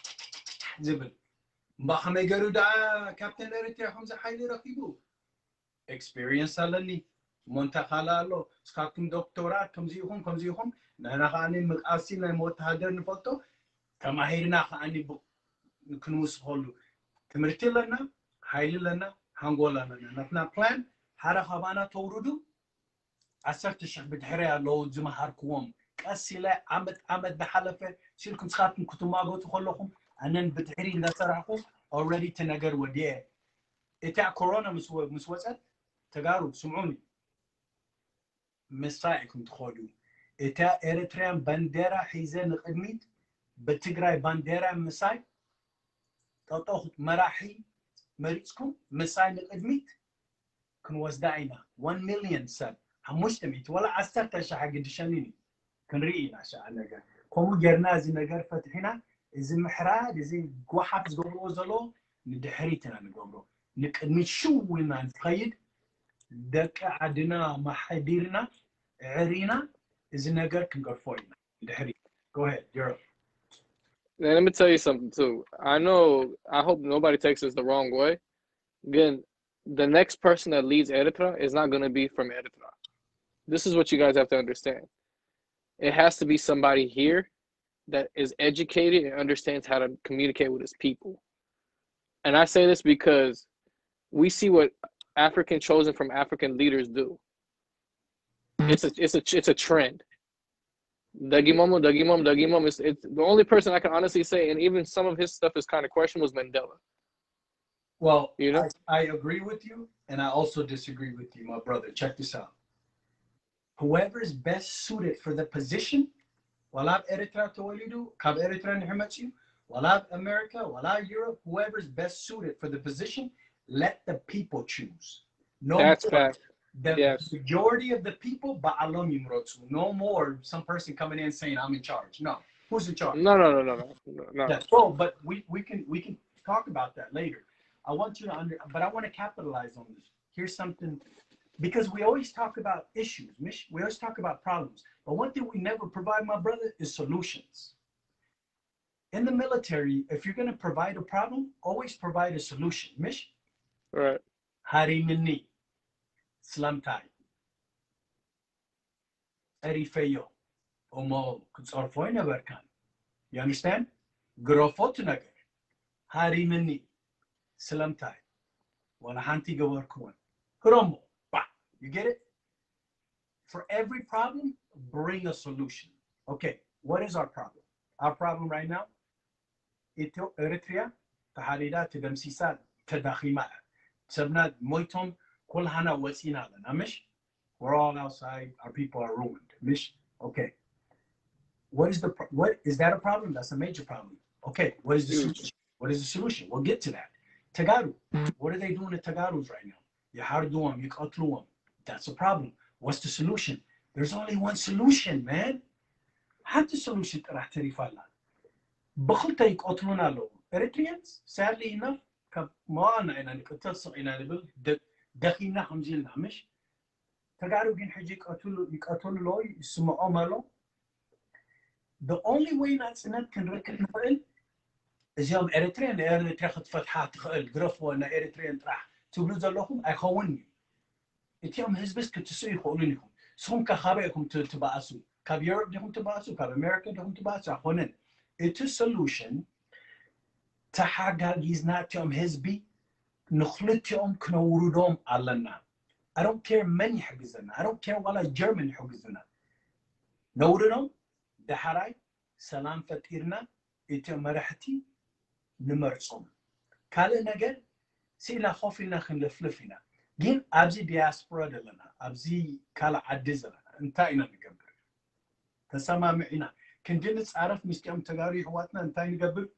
زبل ما هم يقولوا دا كابتن إريتريا هم زحيلي ركيبو experience سالني منتقلا له سكاكم دكتورات كم زيهم كم زيهم نحن خاني مقاسين الموت هذا نفطو كما هيرنا خاني بق نكنوس هولو تمرتي لنا حيل لنا هنقول لنا نحن plan حرا خبانا توردو عسرت الشعب بتحريا لو زمهار كوم كاسيلا عمد عمد بحلفة شيلكم سخاتكم كتوما قوتو خلوكم أنن بتحري نسرحكو already تنقر وديه إتاع كورونا مسو مسوسات تجارب سمعوني مساعكم تخلو إتاع إريتريان بانديرا حيزان قدميت بتجراي بانديرا مساي تطاخت مراحي مريسكم مساي القدميت كن وزدعينا one million سب همشتميت ولا عسرت شحق دشانيني كن رينا شعلقة كمو جرنازي نجار فتحنا إذا محراد إذا قوحف زقبرو زلو ندحريتنا نقبرو نقدميت شو وما نتخيل دك عدنا محديرنا عرينا إذا نجار كنقرفوينا ندحريت. Go ahead, you're up. And let me tell you something too. I know, I hope nobody takes this the wrong way. Again, the next person that leads Eritrea is not going to be from Eritrea. This is what you guys have to understand. It has to be somebody here that is educated and understands how to communicate with his people. And I say this because we see what African chosen from African leaders do. it's a it's a it's a trend. Dagimomo, Dagimom, Dagimom is it's the only person I can honestly say, and even some of his stuff is kind of questionable, was Mandela. Well, You know, I, I agree with you, and I also disagree with you, my brother. Check this out. Whoever is best suited for the position, ولا بإريتريا تولدوا كاب إريتريا نحمتيو ولا بأمريكا ولا Europe, whoever is best suited for the position, let the people choose. No that's more. fact. The Yes. majority of the people, ba'alom yimrotsu. No more some person coming in saying I'm in charge. No. Who's in charge? No, no, no, no, no, no. no. Yeah. So, but we, we can we can talk about that later. I want you to under, but I want to capitalize on this. Here's something, because we always talk about issues, we always talk about problems. But one thing we never provide, my brother, is solutions. In the military, if you're going to provide a problem, always provide a solution. Mish? Right. Hari minni. Slamtai. Erifeyo. Omo. Kutsarfoy neverkan. You understand? Grofot nagar. Hari minni. Slamtai. Wala hanti gawarkuan. Kromo. You get it? For every problem, bring a solution. Okay, what is our problem? Our problem right now, Eritrea, Taharida, Tidamsisa, Tadahima, Sabnad, Moitom, Kulhana, Wasina, Namish. We're all outside, our people are ruined. Mish, okay. What is the what is that a problem? That's a major problem. Okay, what is the solution? What is the solution? We'll get to that. Tagaru, what are they doing to Tagarus right now? You how to do them, you cut through them. That's a problem. What's the solution? There's only one solution, man. How the solution راح تعرف لنا؟ بخلت يقتلونا له. Eritreans, sadly enough, ما أنا أنا نكتسق إنا نبل دخينا خمسين مش. تقارو جين حجي يقتلوا يقتلوا له يسمعوا ماله. The only way that's not can reconcile is يوم Eritrean Eritrea خد فتحات خل قرفوا أن Eritrean راح تقولوا زلهم أخوني. إتيام هزبس كتسوي يقولونهم. سهم كخابئكم تبعثوا. كاب Europe دهم تبعثوا. كاب America دهم تبعثوا. أخونن. It's a solution. تحقق يزنات يوم هزبي. نخلط يوم كنورودهم علنا. I don't care من يحجزنا. I don't care ولا German يحجزنا. نورودهم. دحراي. سلام فتيرنا. إتيام مرحتي. نمرصهم. كاله نجر. سيلا خوفنا خنلفلفنا. جين أبزي دياسبورا دلنا أبزي كلا عدزنا انتاينا نقبر تسمع معنا كندنس عارف مستيام تجاري حواتنا انتاي نقبر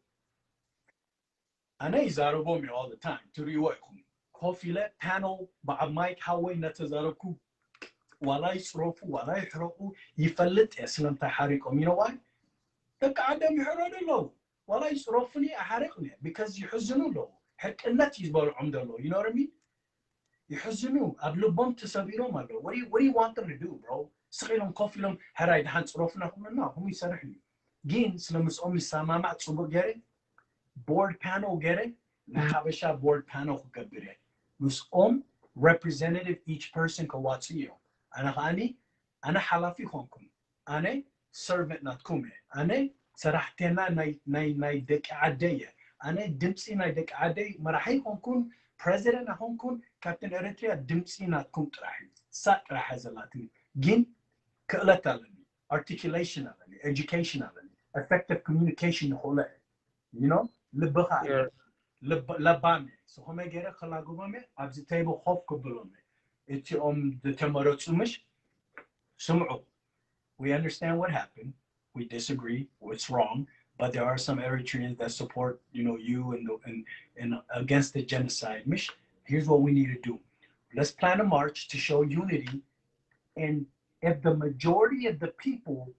أنا يزاربومي all the time تري ويكم كوفيلة panel بعد مايك حوي نتزاربكو ولا يصرفوا ولا يحرقوا يفلت اسلام تحرقهم you know why دك عدم يحرق له ولا يصرفني أحرقني because يحزنوا له حق النت يزبر عمد له you know what I mean يحزنوا قبل تسابيرهم الله what do you what do you want them to do bro سخيلهم كوفيلهم هراي دحان صرفنا هم لا هم يسرحني جين سلمس أمي سامع تصبر جري board panel جري نخابشة board panel كبره مس أم representative each person كواتسيو أنا خاني أنا حلافي خونكم أنا servant ناتكم أنا سرحتنا ناي ناي ناي دك عادية أنا دمسي ناي دك عادي مرحي خونكم president هون كون كابتن إريتريا دمسينا كون تراحي سات راح زلاتني جين كألت علني articulation علني education علني effective communication هولا you know لبخا لب لبامي so هم يجري خلاقو بامي أبزي تيبو خوف كبلومي إتي أم دتمرت سمش سمعوا we understand what happened we disagree what's wrong but there are some Eritreans that support, you know, you and the, and and against the genocide. Mish, here's what we need to do. Let's plan a march to show unity. And if the majority of the people,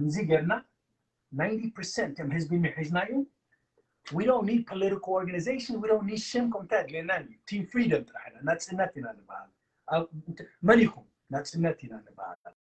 ninety percent of his we don't need political organization. We don't need shim contact. Team freedom. That's nothing on the bottom. Manikum. That's nothing on the bottom.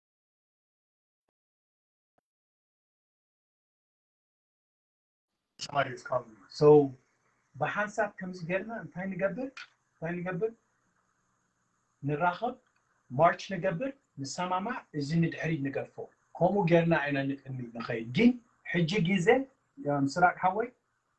Somebody's calling me. So, بحسب كم زجرنا انتهي نقبل انتهي نقبل نراقب مارش نقبل نسمع مع إذن ندحري نقفو هم جرنا عنا نخيل جين حجي جيزة يا مسرق حوي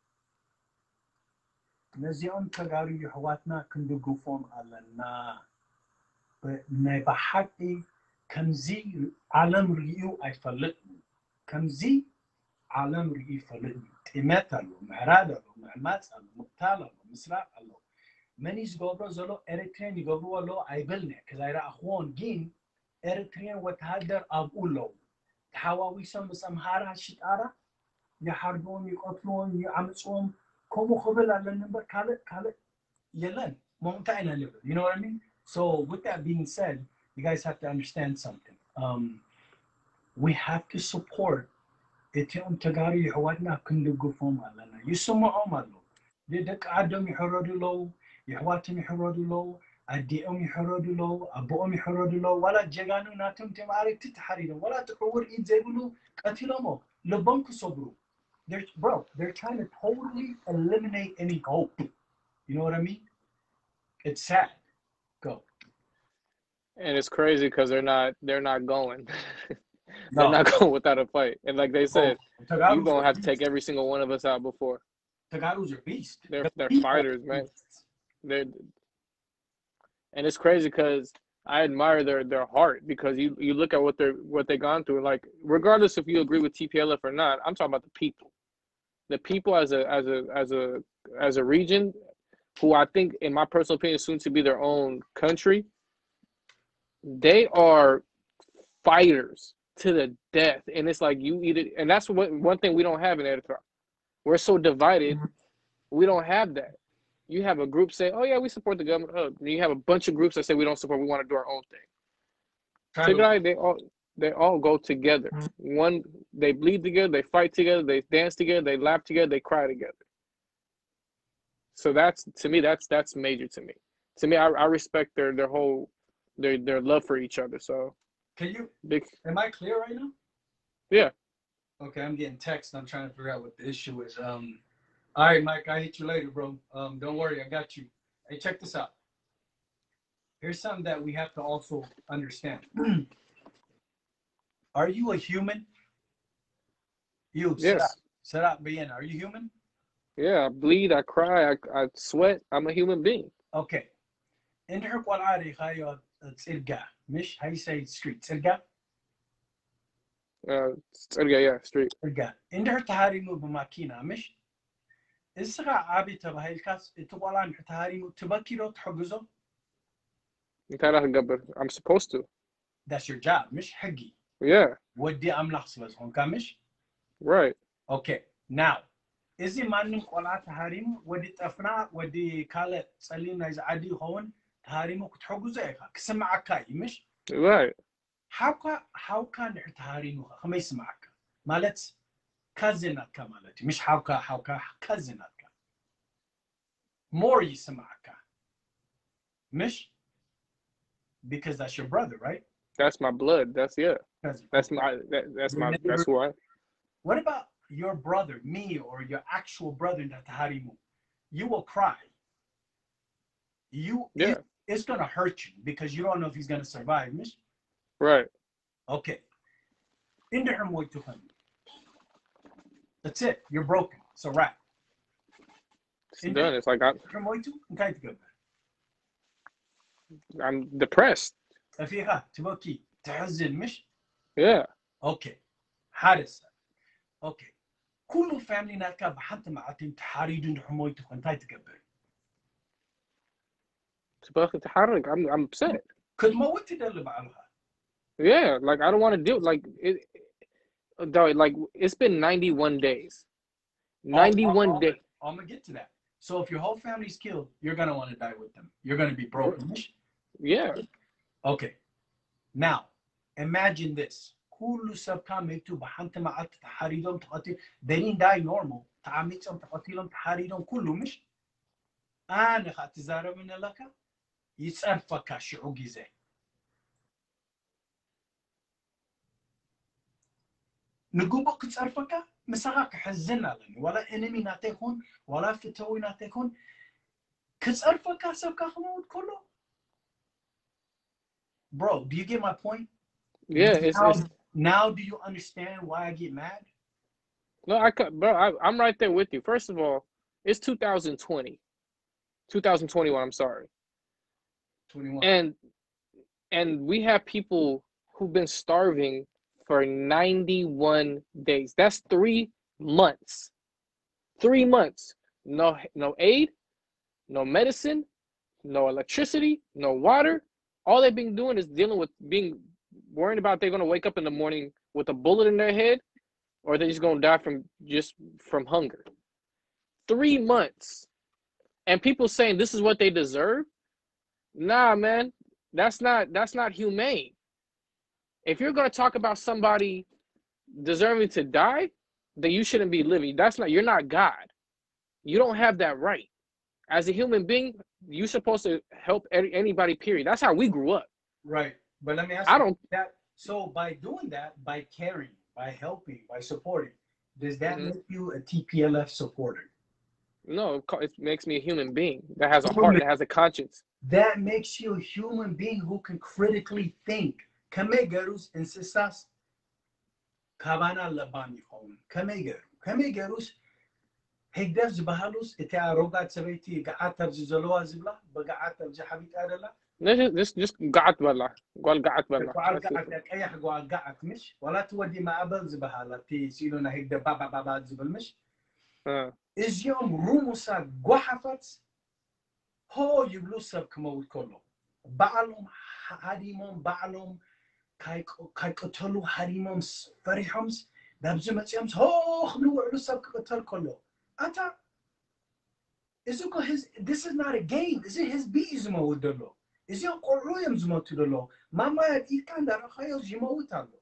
نزيون تجاري حواتنا كندو قفون على نا نبحقي كمزي عالم ريو أيفلت كمزي عالم ريو يفلت تيمات له معراد له معلومات له مقتال له مسرع له منيش قبره زلو إريتريان يقبروا له أيبلنا كذا يرى أخوان جين إريتريان وتهدر أقول له تحاوي سم سمهارها شتارة يحاربون يقتلون يعمسون كم خبل على النمبر كله كله يلن ممتعين level. You know what I mean? So with that being said, you guys have to understand something. Um, we have to support اتيهم تجاري يحواتنا كل قفهم لنا يسمعهم له يدك عدم يحرد له يحواتهم يحرد له أديهم يحرد له أبوهم يحرد له ولا جيرانو ناتهم تمارك تتحريدهم ولا تقور إيد زيبلو قتلهم لبنك صبروا. They're, bro, they're trying to totally eliminate any hope. You know what I mean? It's sad. Go. And it's crazy because they're not they're not going. No. They're not going without a fight. And like they said, oh, you're gonna have to take every single one of us out before. Tagaru's a beast. They're The they're people fighters, are man. beasts. They're and it's crazy because I admire their their heart because you you look at what they're what they gone through. Like regardless if you agree with T P L F or not, I'm talking about the people. The people as a as a as a as a region, who I think, in my personal opinion, soon to be their own country. They are fighters to the death, and it's like you eat it, and that's what one thing we don't have in Eritrea. We're so divided. We don't have that. You have a group say, "Oh yeah, we support the government." Oh, you have a bunch of groups that say we don't support. We want to do our own thing. Tigray, they all they all go together. One, they bleed together, they fight together, they dance together, they laugh together, they cry together. So that's to me, that's that's major to me. To me, I, I respect their their whole their their love for each other. So Can you? big. Am I clear right now? Yeah. Okay, I'm getting text. I'm trying to figure out what the issue is. Um, all right, Mike. I hit you later, bro. Um, don't worry, I got you. Hey, check this out. Here's something that we have to also understand. Are you a human? You, Yes. Sirak, Beyene, are you human? Yeah. I bleed. I cry. I I sweat. I'm a human being. Okay. انت حكوا العاري هاي تسرقة مش هاي say street تسرقة Uh, yeah, yeah, street. تسرقة انت حتهارينو بماكينة مش إسرع عابي تبع هاي الكاس تقول عن حتهارينو تبكيرو تحجزه. I'm supposed to. That's your job مش حقي. Yeah. ودي أملاح صلص هون كامش. Right. Okay. Now إذا ما نقول عن تهارينو ودي تفنا ودي كالة سلينا إذا عادي هون تهارينو كتحجزه إيكا كسمع كاي مش. Right. How can how can تهارينو خم يسمعك مالت كازينك مالتي مش how can how can كازينك more يسمعك مش because that's your brother, right? That's my blood. That's yeah. Cousin. That's my that, that's my that's who I am. What about your brother, me, or your actual brother in the Taharimu? You will cry. You Yeah. it, it's gonna hurt you because you don't know if he's gonna survive, mish? Right. Okay. In the That's it. You're broken. It's a wrap. It's done. It's like I, Okay. I'm depressed. فيها تبكي تحزن مش؟ Yeah. Okay. حارس. Okay. كل family ناكا بحنت معتين تحاريدون حمويتو كنتاي تكبر. تبغى تتحرك. I'm I'm upset. كل ما وانت تدل بعلها. Yeah, like I don't want to deal like it. Like it's been ninety-one days. ninety-one oh, oh, days. I'm gonna get to that. So if your whole family's killed, you're gonna want to die with them. You're gonna be broken. Yeah. Okay. Now, imagine this. كل سبكان ميتو بحنت معت تحاريدهم تقتل. They didn't die normal. تعاميتهم تقتلهم تحاريدهم كله مش. أنا خات زارة من لك. يتصرفك شعو جزء. نجوبك تصرفك مساقك حزنا لني ولا انمي ناتيكون ولا فتوي ناتيكون كتصرفك سبك خمود كله. Bro, do you get my point? Yeah, it's, now, it's now do you understand why I get mad? no, I cut, bro. I, I'm right there with you. First of all, it's two thousand twenty, two thousand twenty-one. I'm sorry. twenty-one. And and we have people who've been starving for ninety-one days. That's three months. Three months. No, no aid, no medicine, no electricity, no water. All they've been doing is dealing with being worrying about they're gonna wake up in the morning with a bullet in their head, or they're just gonna die from just from hunger. Three months, and people saying this is what they deserve. Nah, man, that's not that's not humane. If you're gonna talk about somebody deserving to die, then you shouldn't be living. That's not you're not God. You don't have that right. As a human being, you're supposed to help anybody, period. That's how we grew up. Right. But let me ask I you don't that. So by doing that, by caring, by helping, by supporting, does that Mhm. make you a T P L F supporter? No, it makes me a human being that has a heart, Human. that has a conscience. That makes you a human being who can critically think. Kamegarus insistas kabana labami home. Kamegaru. Kamegarus هيقدر زبهالوس إتى روجات سبيتي قعدت زلوا زبلا بقعدت جحبيت أدلا. Just just قعدت بلا قال قعدت بلا. قال قعدت أي حاجة قال قعدت مش ولا تودي ما أبل زبهالا تي سيلونا هيقدر بابا بابا زبل مش. إز يوم روموسا قحفت هو يبلو سب كمول كله. بعلم هريمون بعلم كاي كاي قتلوا هريمون فريحمس دابزمت يمس هو خلوا علو سب قتل كله. أنت is it his this is not a game. Is it his beizmo udolo? Is it qoroyam zmo tudolo? Mama ikanda rakhayos zmo utalo.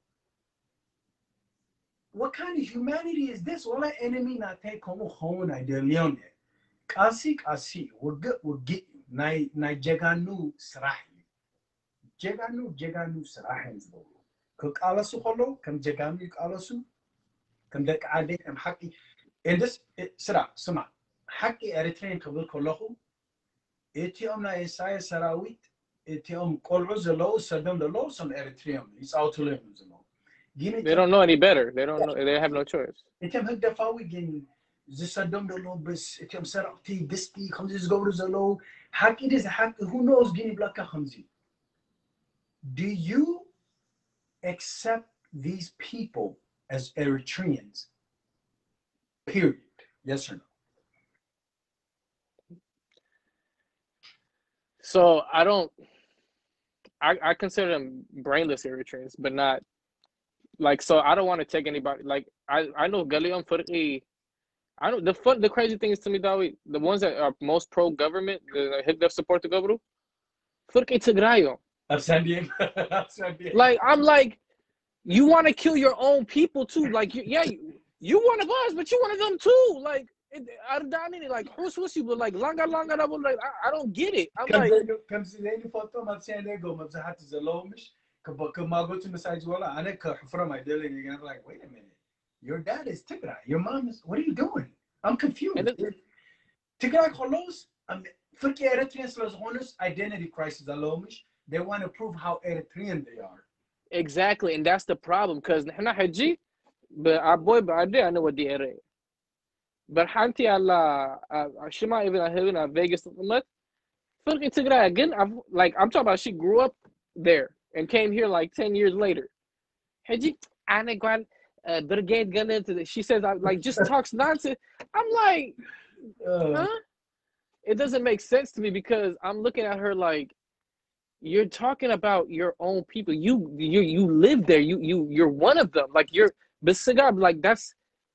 What kind of humanity is this? Wala enemy na take como home idea leone. Kasi kasi would get would get nai nai jeganu srahi. Jeganu jeganu srahi zbo. Cook alasu holo kam jeganu alasu kam dek ade am haki. And this sra sama حكي إريتريان قبل كلهم إتيوم نا إسرائيل سراويت إتيوم كل رزلو سدم دلو سم إريتريان إس أوتولهم زمان. They don't know any better. They don't know. They have no choice. إتيوم هكذا فاوي جن زسدم دلو بس إتيوم سرقتي دستي خمسة زغور زلو حكي this حكي who knows جيني بلاكا خمسة. Do you accept these people as Eritreans? Period. Yes or no? So I don't. I, I consider them brainless Eritreans, but not like. So I don't want to take anybody. Like I I know Galion Furqi. I know the fun. The crazy thing is to me, Dawi, the ones that are most pro government, the hit that support the government, Furqi Tigrayo. Like I'm like, you want to kill your own people too. Like you, yeah, you, you one of us, but you one of them too. Like. Like who's who's you but like langa langa double like I, I don't get it. I'm like كم زين فوتو ما تسألني جو ما بزحت زلومش كب كم ما قلت مساج ولا أنا كحفرة ما يدلني and I'm like wait a minute your dad is Tigray your mom is what are you doing I'm confused Tigray خلاص I'm فكي Eritreans los honest identity crisis زلومش they want to prove how Eritrean they are exactly and that's the problem because إحنا حجي but our boy بعدين أنا ودي area but حنتي على شما even هنا Vegas مت فرق Tigray again I'm like I'm talking about she grew up there and came here like ten years later حجي أنا قال brigade gunner she says I like just talks nonsense I'm like huh it doesn't make sense to me because I'm looking at her like you're talking about your own people you you you live there you you you're one of them like you're بسجاب like that's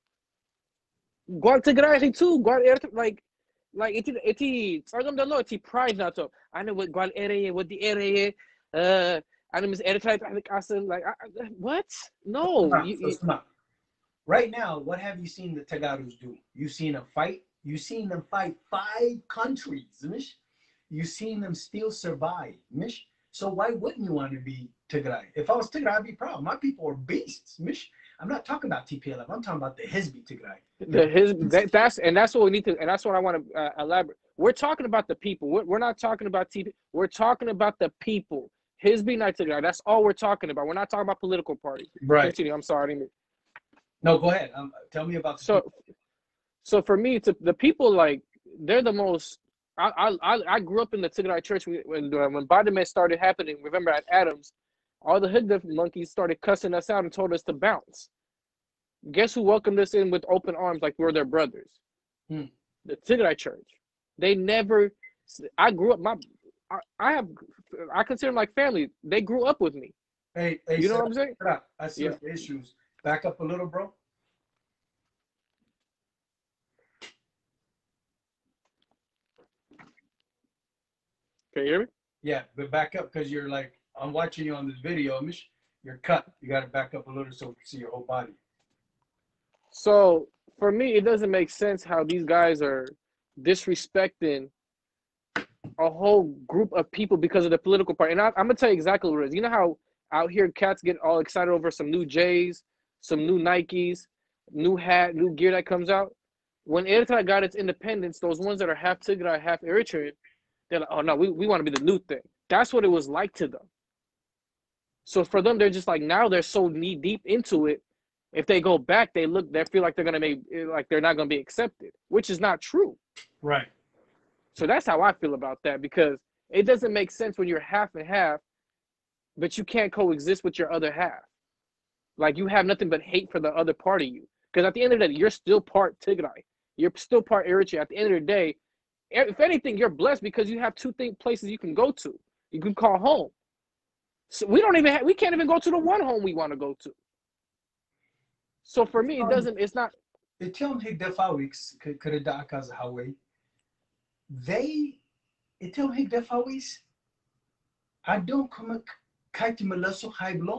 Guard Tigray too. Guard like like it it it pardon the law it pride not to. I know what guard area what the area uh I know Miss Eritrea like what? No. so you, you, right now, what have you seen the Tagarus do? You've seen them fight. You've seen them fight five countries, Mish. You've seen them still survive, Mish. So why wouldn't you want to be Tigray? If I was Tigray, I'd be proud. My people are beasts, Mish. I'm not talking about T P L F. I'm talking about the Hizbi Tigray. The his that, that's and that's what we need to and that's what I want to uh, elaborate. We're talking about the people. We're, we're not talking about T P. We're talking about the people. Hizbi not Tigray. That's all we're talking about. We're not talking about political parties. Right. Continue. I'm sorry. I didn't mean. No, go ahead. Um, tell me about the so. people. So for me, to the people like they're the most. I I I grew up in the Tigray church when when Badame started happening. Remember at Adams, all the hood monkeys started cussing us out and told us to bounce. Guess who welcomed us in with open arms like we're their brothers? Hmm. The Tigray church. They never, I grew up, my, I, I have, I consider them like family. They grew up with me. Hey, hey, you know Sirak, what I'm saying? Sirak, I see Yeah. the issues. Back up a little, bro. Can you hear me? Yeah, but back up because you're like, I'm watching you on this video, Mish. You're cut. You got to back up a little so we can see your whole body. So for me, it doesn't make sense how these guys are disrespecting a whole group of people because of the political party. And I, I'm gonna tell you exactly what it is. You know how out here cats get all excited over some new J's, some new Nikes, new hat, new gear that comes out. When Eritrea got its independence, those ones that are half Tigray, half Eritrean, they're like, oh no, we, we want to be the new thing. That's what it was like to them. So for them, they're just like, now they're so knee deep into it. If they go back, they look, they feel like they're gonna make, like they're not gonna be accepted, which is not true. Right. So that's how I feel about that, because it doesn't make sense when you're half and half, but you can't coexist with your other half. Like you have nothing but hate for the other part of you. Because at the end of the day, you're still part Tigray. You're still part Eritrea. At the end of the day, if anything, you're blessed because you have two th- places you can go to. You can call home. So we don't even have, we can't even go to the one home we want to go to. So for me, it doesn't, it's not. እትዮም ህግደፋዊክስ ክርዳእካ ዝሃወይ they እትዮም ህግደፋዊስ ዓዶም ካይትመለሱ ሃይብሎም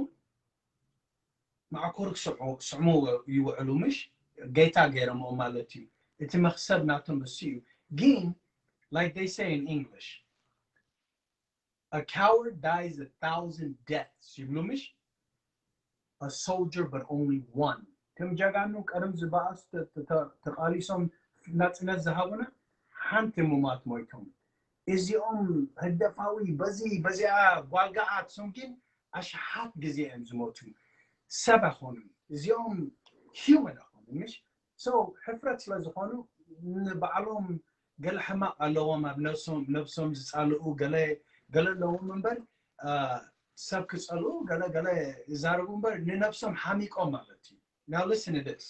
ማዕኮር ክስዕሙ ይውዕሉ ምሽ ጌታ ገይረምኦ ማለት እዩ እቲ መክሰብ ናቶም እሱ እዩ ግን like they say in English, a coward dies a thousand deaths ይብሉ ምሽ a soldier but only one. كم جاكانو كرم زباس تقاليسهم ناتنا زهاونا حنت ممات مويتهم إزيهم هدفاوي بزي بزي والقاعات سمكن أشحات جزيهم زموتهم سبخونهم إزيهم human أخونهم مش so حفرت لزخونو نبعلهم قال حما اللهم بنفسهم بنفسهم زسالو قال قال لهم منبر سبك سالو قال قال زارو منبر لنفسهم حميك أمالتي. Now listen to this.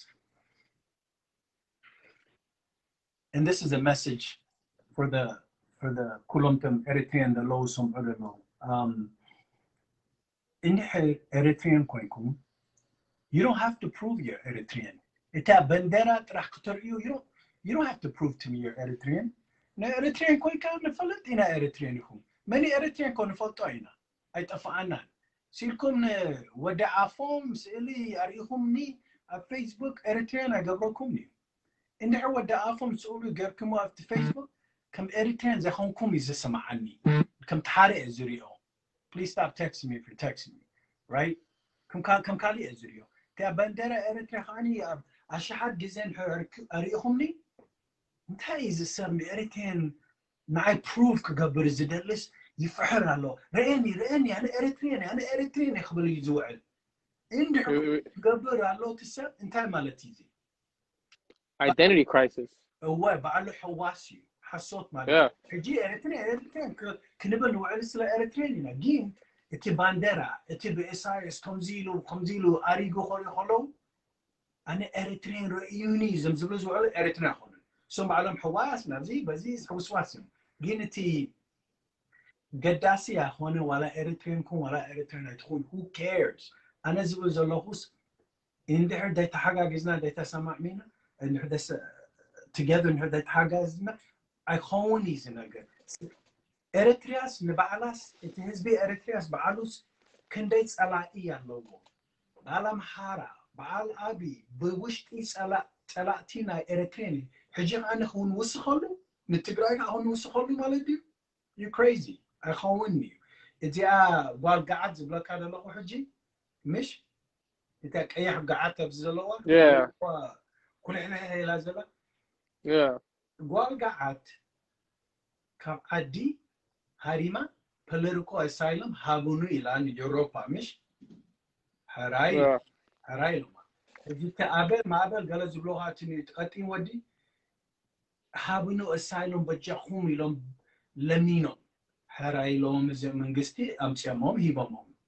And this is a message for the for the Kulumtum Eritrean, the Losum Urano. Um in Eritrean Koikum, you don't have to prove you're Eritrean. Ita bandera traktor you you don't you don't have to prove to me you're Eritrean. Na Eritrean Koikam falat ina Eritrean hum. Many Eritrean kon fotoina. Ay tafaanan. Silkum wada'afom sili arihumni Facebook Eritrean أجبركم لي. إن هو دافهم سؤالوا جابكم في Facebook كم Eritrean زي خونكم يزسمع عني. كم تحارق الزريو. Please stop texting me if you're texting me, right? كم كم كم كالي الزريو. تابندرة Eritrea خاني أشحد جزين أريهم لي. انتهي زسمع Eritrean معي proof كجبر الزدلس يفحر له. رأني رأني أنا Eritrean أنا Eritrean يخبل يزوعل. Identity crisis. هو بعله حواسي حصوت مالي. Yeah. حجي إريتريا إريتريا كنبل وعلس لا إريتريا جين إتي باندرا إتي بإسايس كمزيلو كمزيلو أريجو خلي خلو أنا إريتريا رأيوني زمزبلز وعلى إريتريا خلو. سو معلم حواس نبزي بزيز حواسهم جين إتي قداسي يا أخواني ولا إريتريا كون ولا إريتريا تكون who cares. أنا زوج زلخوس إن ده ده تحقق جزنا ده تسمع منا إن ده together إن ده تحقق جزنا أخوني زناجر إريترياس نبعلاس إتهزبي إريترياس بعلوس كنديتس على إياه لوجو بعلم حارة بعل أبي بوشت إيس على تلاتينا إريتريني حجي أنا خون وسخلو نتقرأي خون وسخلو مالدي you crazy أخوني إذا والقعد زبلك هذا لو حجي مش انت اي حاجه قعدت بزلوه yeah كل احنا هي لازله yeah قال قعدت كم عدي هاريما political asylum هابونو الى اوروبا مش هراي yeah هراي لما جيت قابل ما قابل قال زبلوها تني تقطين ودي هابونو asylum بجاهم لهم لمينو هراي لهم منغستي امسيامهم هيبامهم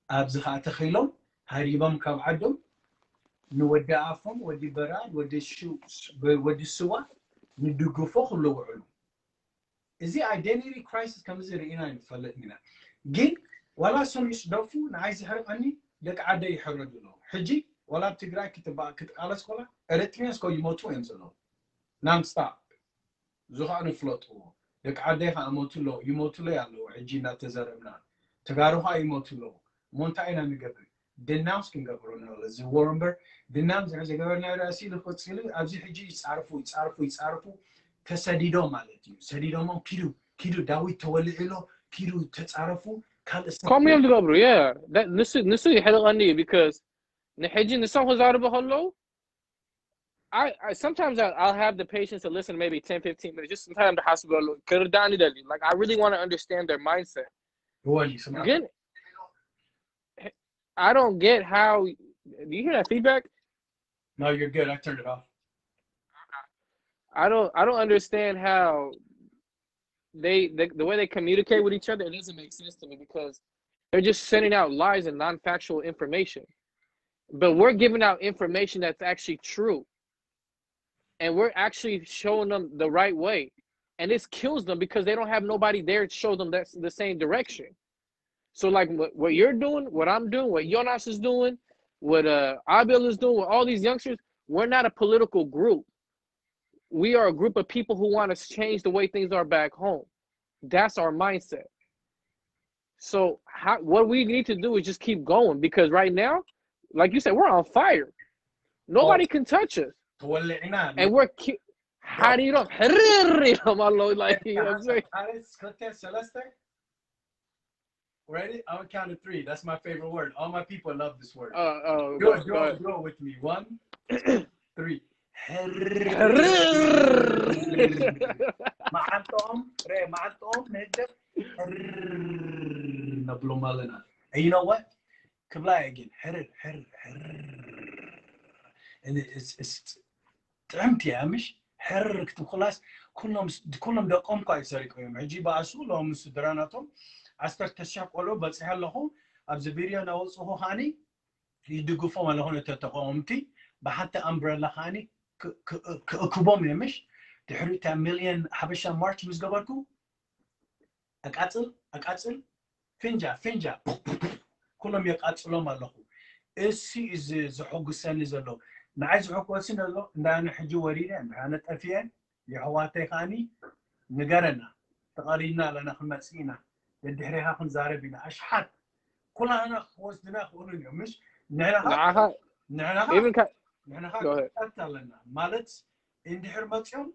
أبزخ أتخيلهم هريبهم كوعدهم نودي عفهم ودي براد ودي شو ودي السوا ندقفوه كله وعلو إذا identity crisis comes in رأينا نفلتنا جين ولا سون يشدفوا نعايز يحرقني لك عدا يحرد له حجي ولا بتقرأ كتب كتب على سكولا إريتريا سكو يموتوا ينزلوا نام ستوب زخان فلوتوا لك عدا يموتوا له يموتوا له يالله حجي ناتزرمنا تجارها يموتوا له مونتاينا نقبل دينامس كنقبلونه لزي وورمبر دينامس عايز يقبلنا رأسي لخوتسيل أبزي حجي يسعرفوا يسعرفوا يسعرفوا تسديدو مالتي سديدو مو كيلو كيلو داوي تولي له كيلو تتعرفوا Call me up the governor, yeah. That nisu nisu يحرقني because نحجي نسام هزار hello. I, I sometimes I, I'll have the patience to listen maybe ten, fifteen minutes, just sometimes the hospital. Like I really want to understand their mindset. Again, I don't get how. Do you hear that feedback? No, you're good. I turned it off. I don't. I don't understand how they the, the way they communicate with each other. It doesn't make sense to me because they're just sending out lies and non-factual information. But we're giving out information that's actually true. And we're actually showing them the right way. And this kills them because they don't have nobody there to show them that's the same direction. So like what, what you're doing, what I'm doing, what Jonas is doing, what uh, Abil is doing, what all these youngsters, we're not a political group. We are a group of people who want to change the way things are back home. That's our mindset. So how, what we need to do is just keep going because right now, like you said, we're on fire. Nobody oh. can touch us. And we're ki- how do you know? Like, you know what I'm saying? Ready? I'm gonna count to three. That's my favorite word. All my people love this word. Uh, uh, go, go, go, go with me. One, two, three. And you know what? Kabla again. And it's it's empty يا مش حركت وخلاص كلهم كلهم دقهم كويس يسرقوا عجيب عسول لهم مستدراناتهم عسكر تشاق ولو بس هلهم أبزبيريا نوصله هاني يدقفوا على هون تتقومتي بحتى أمبريلا هاني ك ك ككوبهم يا مش تحري تعملين حبشة مارش مش قبلكم أقاتل أقاتل فنجا فنجا كلهم يقاتلون على هون إيش إز زحوق السنة زلوا نعيش حكوا سنة له ندان حجوا ورينا نحن تأفين يحواتي خاني نجارنا تقارينا لنا خمسينا يدحريها خنزارة بنا أشحات كلها أنا خوزنا خوني مش نحنا نحنا نحنا أكتر لنا مالت إندحر ماتشون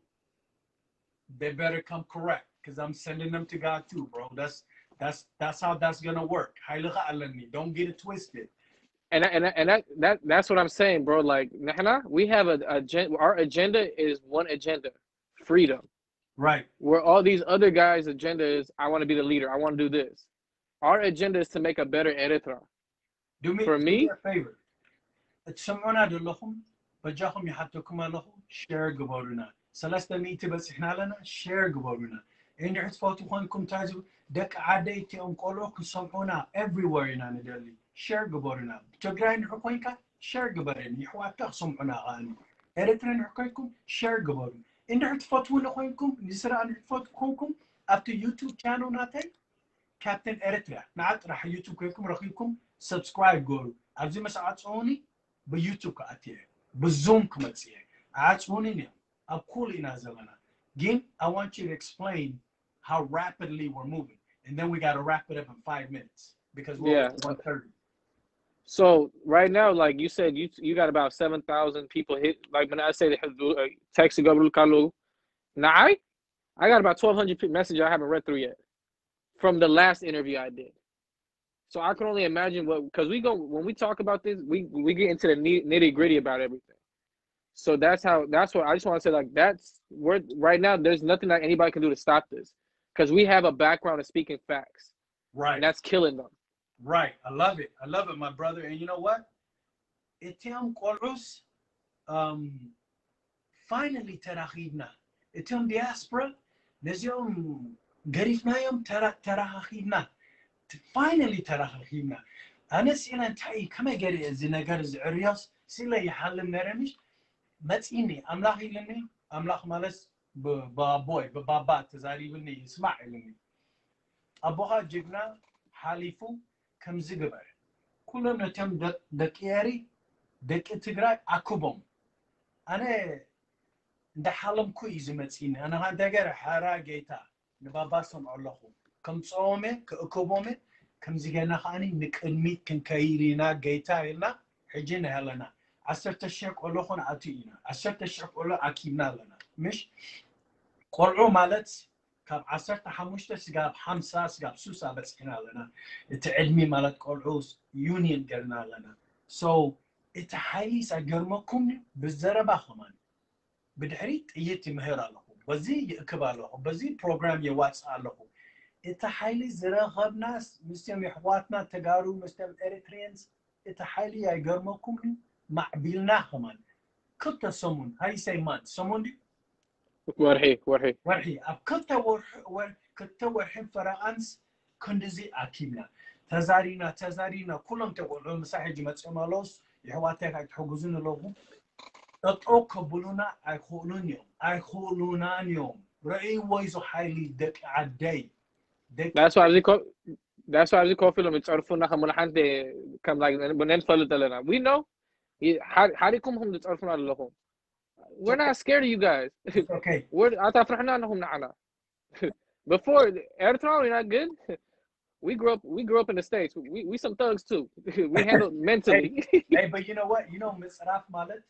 they better come correct because I'm sending them to God too, bro. That's that's that's how that's gonna work. Don't get it twisted. And and and that, that that's what I'm saying, bro. Like, we have a agenda. Our agenda is one agenda: freedom. Right. Where all these other guys' agenda is, I want to be the leader. I want to do this. Our agenda is to make a better Eritrea. Do me, For do me, me a favor. تسمعونا دلهم بجاهم يحطوكم لهم share قبولنا. سلسلة ميتة بس إحنا لنا share قبولنا. إن رحت فوتوا خانكم تاجو دك عاديتي أم قولوك سمعونا everywhere إنا ندلي. share قبولنا. تجرين حقوقك share قبولنا. يحواتك سمعونا غاني. إريترين حقوقكم share قبولنا. إن رحت فوتوا لخوينكم نسرع أن فوتوا after YouTube channel ناتي Captn Eritrea. نعت راح يوتيوب كيكم رخيكم subscribe قولوا. أبزي مساعد صوني بيوتيوب كأتيه بزوم كمتسيه عاتوني نيم أبكولي نازلنا. Again, I want you to explain how rapidly we're moving, and then we got to wrap it up in five minutes because we're yeah. at one thirty. So right now, like you said, you you got about seven thousand people hit. Like when I say text to go Kalu, now I I got about twelve hundred messages I haven't read through yet from the last interview I did. So I can only imagine what, because we go, when we talk about this, we, we get into the nitty gritty about everything. So that's how, that's what I just want to say, like, that's, we're, right now, there's nothing that anybody can do to stop this. Because we have a background of speaking facts. Right. And that's killing them. Right. I love it. I love it, my brother. And you know what? Etiam Koros, um, finally, Terahidna. Etiam diaspora, Nezium Garifnayum Terahidna. Finally, Terahidna. أنا سيلا انتهي كما قري زنقر زعرياس سيلا يحلم نرمش متيني أملاخ يلني أملاخ مالس بابوي ببابا تزاري بني يسمع يلني أبوها جبنا حاليفو كم زقبر كلنا تم دكياري دك تقرأ أكوبهم أنا ده حلم كويس متيني أنا هذا قري حارا جيتا نبابا سمع اللهم كم صومه كأكوبهم كم زيجنا خاني نكميت كن كايرينا جيتا لنا حجينا هلنا عشرة الشيك ولا خون عتينا عشرة الشيك ولا أكيدنا لنا مش قرعو مالت كاب عشرة حمشت سجاب حمسة سجاب سوسة بس هنا لنا التعلمي مالت قرعوس يونيون قلنا لنا so التحالي سجرمكم بالزربة خمان بدحريت يتي مهرة لهم بزي يكبر لهم بزي program يواتس لهم التحالي زراغب ناس مستم يحواتنا تجارو مستم إريتريانز التحالي يجرمكم مع بيلنا خمان كنت سمون هاي سيمان سمون دي ورحي ورحي ورحي أب كنت ور ور كنت ورحي فرانس كندزي أكيمنا تزارينا تزارينا كلهم تقولون مساحة متسمالوس يحواتك هتحجزون لهم أتوقبلونا أيخولون يوم أيخولونا يوم رأي ويزو حالي دك عدي That's why I was call. That's why I was call film. It's our phone. Nakamuna hante come like when follow talena. We know. How do come home? It's our phone. Allah. We're not scared of you guys. okay. We're. I thought فرحنا أنهم نعنا. Before Eritrea, we're not good. We grew up. We grew up in the States. We we some thugs too. We handle mentally. hey, hey, but you know what? You know, Miss Raf Malet.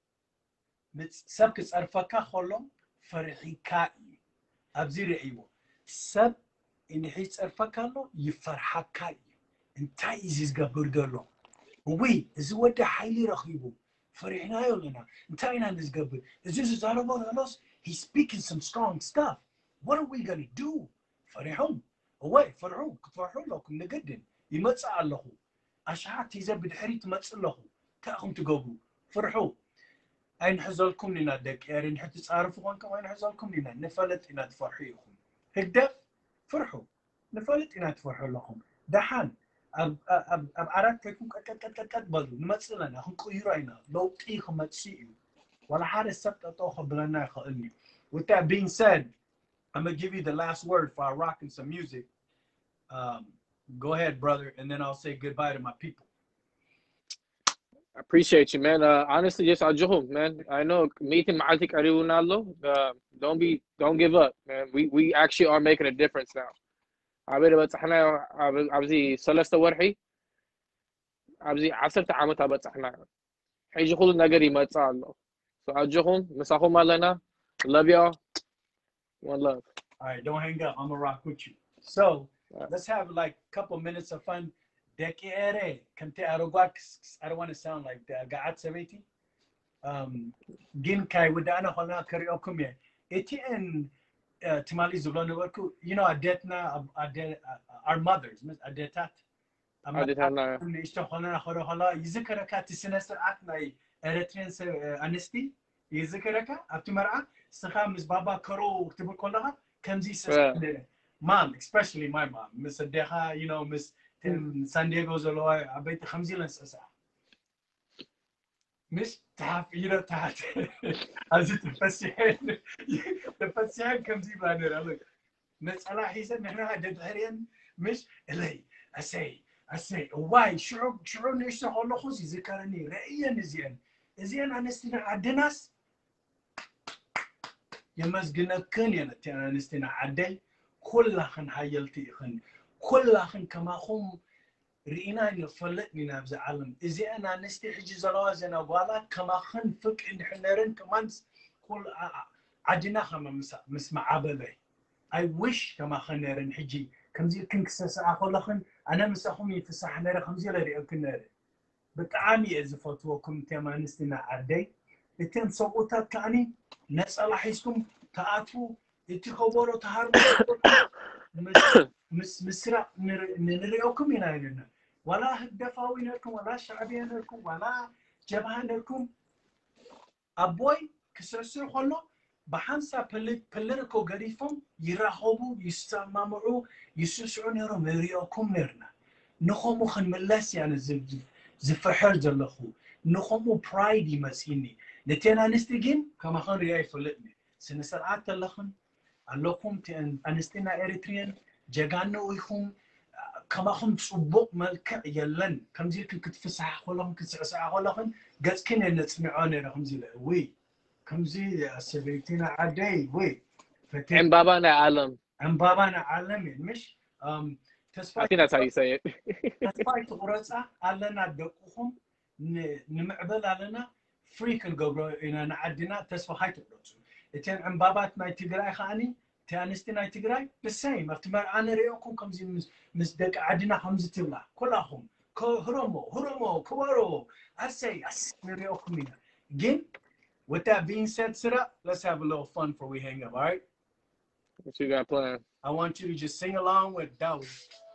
Miss Sabkis Arfaka Holom Farhikai. Abziri Ewo. Sab in his Arfakalo, you Farhakai. And Tais is Gaburgalo. We is what the highly Rahibu. Farhinayolina. And Tainan is Gabur. Is this is all about us? He's speaking some strong stuff. What are we going to do? Farihum. Away, Farhum. Farhulakum Nagadin. You must Allahu. أشعات يزبد حريت مسألة تأخم تجوبوا فرحوا أين حزلكم لنا دك يعني نحط تعرفوا عنكم أين حزلكم لنا نفلت إن تفرحيكم هكذا فرحوا نفلت إن تفرحوا لكم دحان أب أب أب عرفتكم كت كت كت كت بدو مثلا هم كيراينا لو تيخم تسيء ولا حد السبت أتوخ بلنا خلني. With that being said, I'm gonna give you the last word for rocking some music. Um, Go ahead, brother, and then I'll say goodbye to my people. I appreciate you, man. Uh, honestly, just Ajuhum, man. I know meeting Ma'atik Ariunalo. Uh, don't be, don't give up, man. We we actually are making a difference now. عبيد بتحنا عبزي سلسة ورحي عبزي عصرت عامتها بتحنا حيجي خلو نجري ما تصالو. So Ajuhum, مساهم لنا. Love y'all. One love. All right, don't hang up. I'm gonna rock with you. So. Let's have like a couple minutes of fun. Dekere, kante arogwak. I don't want to sound like that. Gaat sabeti. Um, gin kai wadana hona karaoke me. Etienne Timali Zulona worku. You know, adetna adet our mothers. Adetat. Adetat. Ishta hona hora hola. Yizikaraka tisinester aknai Eritrean honesty. Yizikaraka aftimara. Sakha Miss Baba Karo tibukola. Kamzi sister. Mom, especially my mom, Miss Adeha, you know, Miss Tim San Diego's a lawyer. I bet the Hamzilan says, Miss Taf, you know, Tat. As it the first year, the first year comes in by the look. Miss Allah, he said, Nana, did Harian, Miss Elay. I say, I say, why? Sure, sure, Nation Holocaust is a Karani, Rayan is in. Is he an Anestina Adenas? You must get a Kenyan at Anestina Ade. كلهن حيلتي خن كلهن كما هم رئينا يفلتني نابز عالم إذا أنا نستحج زلازنا ولا كما خن فك إن حنرن كمان كل عدنا خم مس مسمع عبلي I wish كما خنرن حجي كم زي كن كسس أقول خن أنا مسحهم يفسح نر خمسة لري أكن نر بتعامي إذا فتوكم كما نستنا عدي لتن صوتات كاني نسأل حيسكم تأتوا يتخبروا تهربوا مس مس مسرع نريكم هنا لنا ولا هدفاوينكم ولا شعبينكم ولا جبهانكم أبوي كسرسر خلنا بحنسا بل بلركو قريفهم يرحبوا يستمعوا يسوسون يرو مريكم نرنا نخمو خن ملس يعني ز زفحر زلخو نخمو برايد يمسيني نتينا نستجين كما خن رياي فلتني سنسرعات تلخن اللوكم تن أنستنا إريتريان جانا ويخم كما خم صبوق ملك يلن كم زي كنت تفسح خلهم كنت تسعى خلهم قد كنا نسمعونه رقم زي وي كم زي سبعتنا عدي وي عم بابانا عالم عم بابانا عالم مش um I think that's how you say it. تسباي تقرصا علنا دقهم نمعبل علنا فريكن قبر إن عدنا تسبا هاي تقرصو إتين عم بابات ما تقرأي خاني تانستنا تقرأي بالسيم افتمر أنا ريوكم كم زي مس مسدق عدنا خمسة تبلا كلهم كو هرمو هرمو كوارو أسي أس ريوكم هنا again with that being said Sira, let's have a little fun before we hang up, all right? What you got planned? I want you to just sing along with Dawi.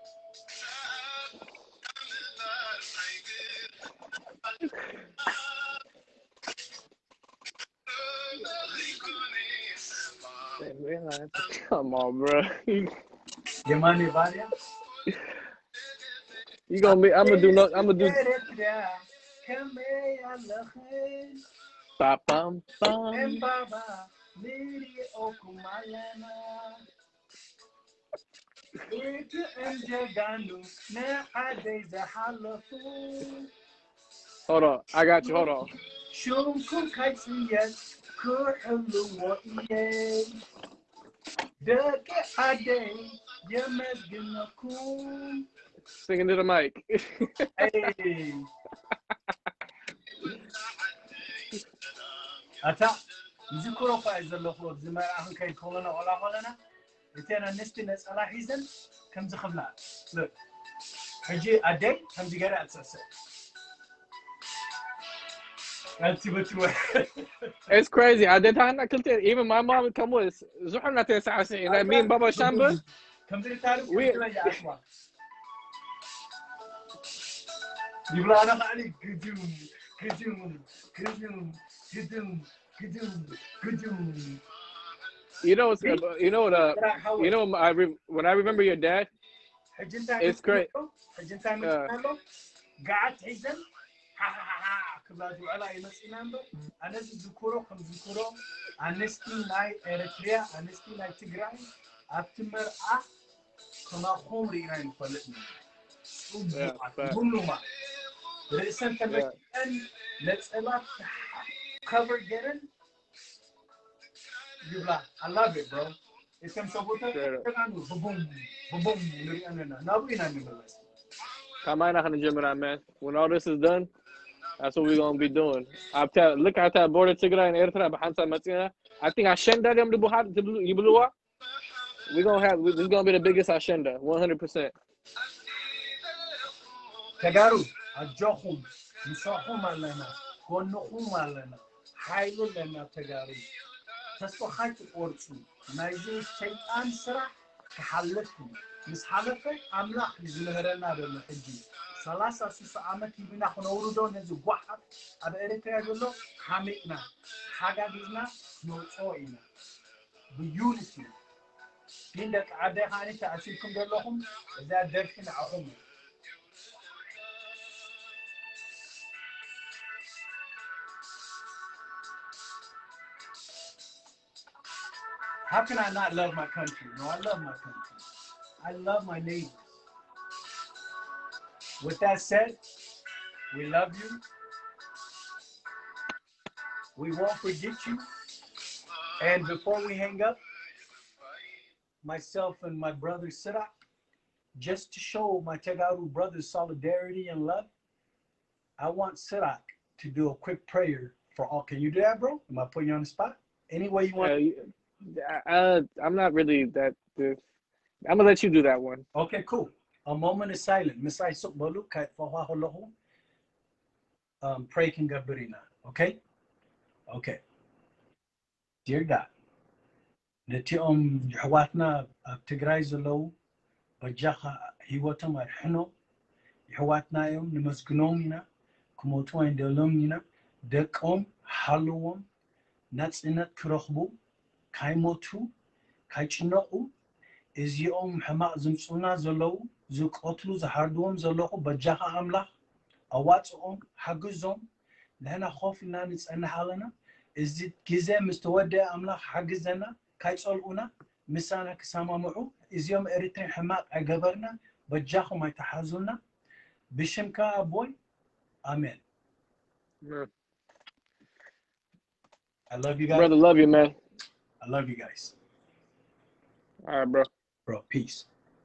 Come on, bro. Your money, Vadia? You gonna be? I'm gonna do no. I'm gonna do. Ba bum bum. Hold on, I got you. Hold on. Singing to the mic. Hey. Ata, zikuro fa izallo zima ahun kay kolana wala kolana. Itena nesti nas ala hizan kam zakhna. Look. Haji a day kam zigara at sasa. It's crazy. I did not content. Even my mom would come with Zuhna Tesasi and I mean Baba Shamba. We يبلا أنا عليك قدوم قدوم قدوم قدوم قدوم قدوم. You know, you know what? Uh, you know, I re when I remember your dad, it's great. Uh, قعدت حزن ها ها ها كبلادو على يمسي نمبر أنا ذكره كم ذكره أنستي ناي إريتريا أنستي ناي تجراي أتمر أ كنا خمري ناي فلتني. بوملوما. رئيسن تمشي أن let's allow cover getting. يبلا I love it bro. It's some sabotage. Boom boom boom. نري أنا نابي نامي بس. Come on, I'm man. When all this is done, that's what we're gonna be doing. After look at that border Tigray and Eritrea behind Matina. I think Ashenda them to Buhat to Yibulua. We're gonna have this is gonna be the biggest Ashenda, one hundred percent. Tagaru, Ajohum, Misahum Alana, Konohum Alana, Hailu Lana Tagaru. Taspo Hait Ortu, Niger State answer, Halafu. مش حلفة أملاح نزلهرنا بالحجي ثلاثة سوس عامة كيبنا خنورودو نزل واحد أبى إريتريا يقوله حمينا حاجة بيزنا نوصوينا بيونسي عندك عادة هاني تأثيركم دلهم إذا دركنا عهم. How can I not love my country? No, I love my country. I love my neighbors. With that said, we love you. We won't forget you. And before we hang up, myself and my brother Sirak, just to show my Tegaru brothers solidarity and love, I want Sirak to do a quick prayer for all. Can you do that, bro? Am I putting you on the spot? Any way you want? Uh, uh, I'm not really that. Uh, I'm gonna let you do that one. Okay, cool. A moment of silence. Misai Sukbalu, Kai Fahaholahu. Um, pray King Gabrina. Okay? Okay. Dear God, Netium Hawatna Tigray Zolo, Bajaha Hiwatam at Hino, Hawatnaim, Nimusgnomina, Kumotua and Delumina, Dekom, Haluam, Nats in it Krochbu, Kaimotu, Kaichino. እዚኦም ሕማቅ ዝምፁና ዘለው ዝቀትሉ ዝሃርድዎም ዘለኹ በጃኻ ኣምላኽ ኣዋፅኦም ሓግዞም ንሕና ኮፍ ኢልና ንፀንሕ ኣለና እዚ ግዜ ምስ ተወደአ ኣምላኽ ሓግዘና ካይፀልኡና ምሳና ክሰማምዑ እዚኦም ኤርትራ ሕማቅ ኣይገበርና በጃኹም ኣይተሓዙና ብሽምካ ኣቦይ አሜን I love you guys. Brother, love you, man. I love you guys. All right, bro. Bro, peace.